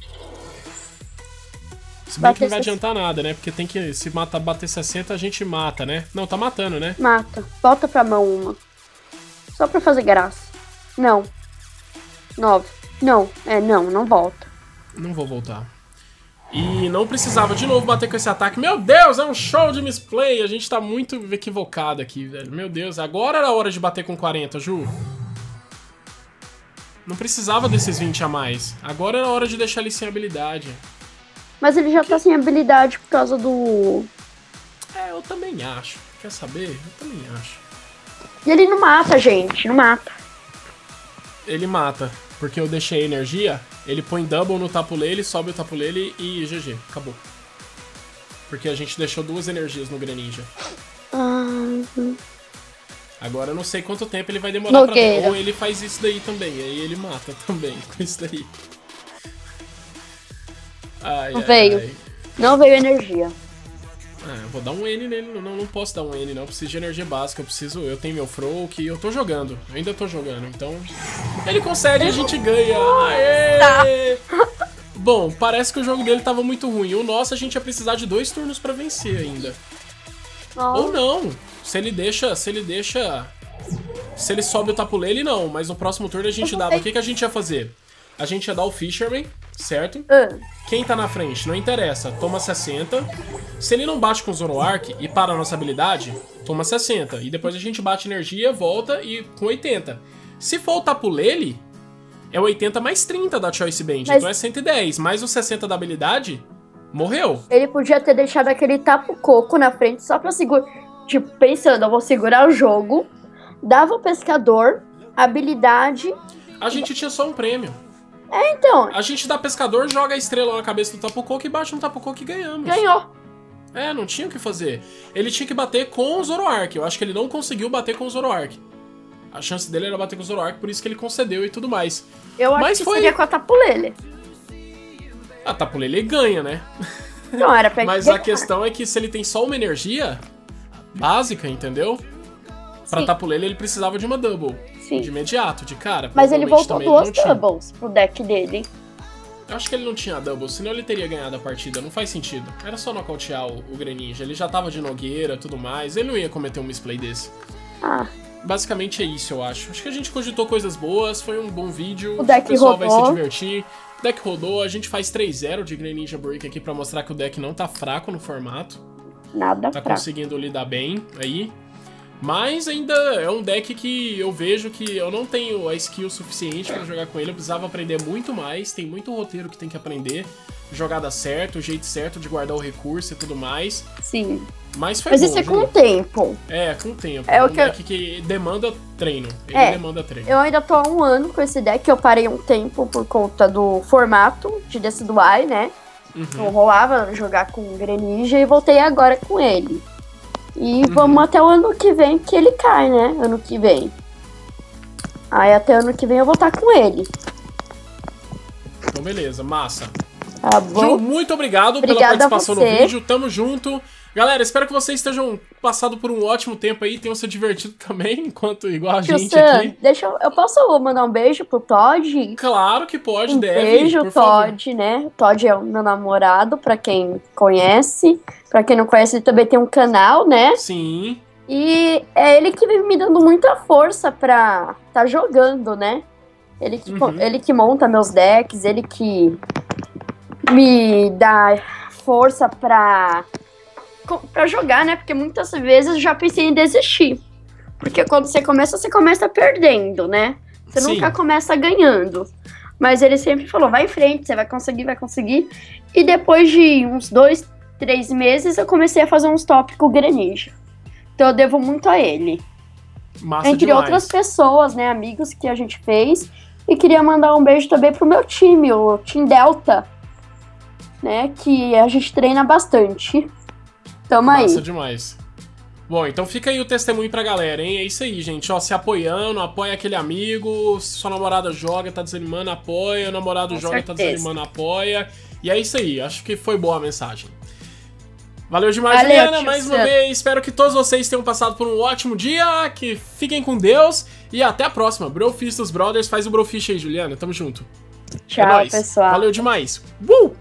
Se bem que não vai Bater adiantar nada, né? Porque tem que, se mata, bater sessenta, a gente mata, né? Não, tá matando, né? Mata. Volta pra mão uma. Só pra fazer graça. Não. Nove. Não. É, não, não volta. Não vou voltar. E não precisava de novo bater com esse ataque. Meu Deus, é um show de misplay. A gente tá muito equivocado aqui, velho. Meu Deus, agora era a hora de bater com quarenta, Ju. Não precisava desses vinte a mais. Agora era a hora de deixar ele sem habilidade. Mas ele já tá sem habilidade por causa do... É, eu também acho. Quer saber? Eu também acho. E ele não mata, gente. Não mata. ele mata. Porque eu deixei energia, ele põe double no Tapu Lele, sobe o Tapu Lele e G G. Acabou. Porque a gente deixou duas energias no Greninja. Uhum. Agora eu não sei quanto tempo ele vai demorar pra ver. Nogueira. Ou ele faz isso daí também, aí ele mata também com isso daí. Ai, Não ai, veio. ai. Não veio energia. Ah, eu vou dar um N nele, não, não posso dar um N não, eu preciso de energia básica, eu preciso, eu tenho meu Froak, eu tô jogando, eu ainda tô jogando, então... Ele consegue, a gente ganha! Aê! Tá. Bom, parece que o jogo dele tava muito ruim, o nosso a gente ia precisar de dois turnos pra vencer ainda. Não. Ou não, se ele deixa, se ele deixa... Se ele sobe o Tapu Lele, não, mas no próximo turno a gente dava, o que, que a gente ia fazer? A gente ia dar o Fisherman, certo? Uh. Quem tá na frente, não interessa, toma sessenta. Se ele não bate com o Zoroark e para a nossa habilidade, toma sessenta. E depois a gente bate energia, volta e com oitenta. Se for o Tapu Lele, é oitenta mais trinta da Choice Band, Mas... então é cento e dez. Mais os sessenta da habilidade, morreu. Ele podia ter deixado aquele tapu-coco na frente só pra segurar. Tipo, pensando, eu vou segurar o jogo. Dava o pescador, habilidade. A gente tinha só um prêmio. É, então. A gente dá pescador, joga a estrela na cabeça do Tapu Koko e bate no Tapu Koko e ganhamos. Ganhou. É, não tinha o que fazer. Ele tinha que bater com o Zoroark. Eu acho que ele não conseguiu bater com o Zoroark. A chance dele era bater com o Zoroark, por isso que ele concedeu e tudo mais. Eu acho Mas que foi... seria com a Tapu Lele. A Tapu Lele ganha, né? Não, era pra Mas a questão é que se ele tem só uma energia básica, entendeu? Pra Sim. Tapu Lele ele precisava de uma double. Sim. De imediato, de cara. Mas ele voltou também duas ele não doubles pro deck dele. Eu acho que ele não tinha double, senão ele teria ganhado a partida. Não faz sentido. Era só nocautear o, o Greninja. Ele já tava de Nogueira e tudo mais. Ele não ia cometer um misplay desse. Ah. Basicamente é isso, eu acho. Acho que a gente cogitou coisas boas, foi um bom vídeo. O deck o pessoal rodou. vai se divertir. O deck rodou, a gente faz três zero de Greninja Break aqui pra mostrar que o deck não tá fraco no formato. Nada Tá fraco. conseguindo lidar bem aí. Mas ainda é um deck que eu vejo que eu não tenho a skill suficiente pra jogar com ele. Eu precisava aprender muito mais. Tem muito roteiro que tem que aprender. Jogada certa, o jeito certo de guardar o recurso e tudo mais. Sim. Mas foi Mas bom, isso é viu? com o tempo. É, com o tempo. É É o um que eu- deck que demanda treino. Ele É. demanda treino. Eu ainda tô há um ano com esse deck. Eu parei um tempo por conta do formato de Decidueye, né? Não Uhum. rolava jogar com o Greninja e voltei agora com ele. E Uhum. vamos até o ano que vem que ele cai, né? Ano que vem. Aí até ano que vem eu vou estar com ele. Então beleza, massa. Tá Gil, bom? muito obrigado Obrigada pela a participação no você. vídeo. Tamo junto. Galera, espero que vocês estejam passado por um ótimo tempo aí, tenham se divertido também, enquanto igual a Tio gente Sam, aqui. deixa eu, eu posso mandar um beijo pro Todd? Claro que pode, Um deve. beijo, por favor. Todd, né? O Todd é o meu namorado, pra quem conhece. Pra quem não conhece, ele também tem um canal, né? Sim. E é ele que vem me dando muita força pra tá jogando, né? Ele que, Uhum. ele que monta meus decks, ele que me dá força pra, pra jogar, né? Porque muitas vezes eu já pensei em desistir. Porque quando você começa, você começa perdendo, né? Você Sim. nunca começa ganhando. Mas ele sempre falou, vai em frente, você vai conseguir, vai conseguir. E depois de uns dois, três meses, eu comecei a fazer uns top com o Greninja. Então eu devo muito a ele. Massa Entre demais. outras pessoas, né, amigos que a gente fez. E queria mandar um beijo também pro meu time, o Team Delta, né, que a gente treina bastante. Tamo aí. Massa demais. Bom, então fica aí o testemunho pra galera, hein? É isso aí, gente. Ó, se apoiando, apoia aquele amigo. Se sua namorada joga, tá desanimando, apoia. O namorado Com joga, tá certeza. desanimando, apoia. E é isso aí. Acho que foi boa a mensagem. Valeu demais, Valeu, Juliana. tio Mais uma Sam. vez. Espero que todos vocês tenham passado por um ótimo dia. Que fiquem com Deus. E até a próxima. Brofish dos Brothers. Faz o Brofish aí, Juliana. Tamo junto. Tchau, é nóis. pessoal. Valeu demais. Uh!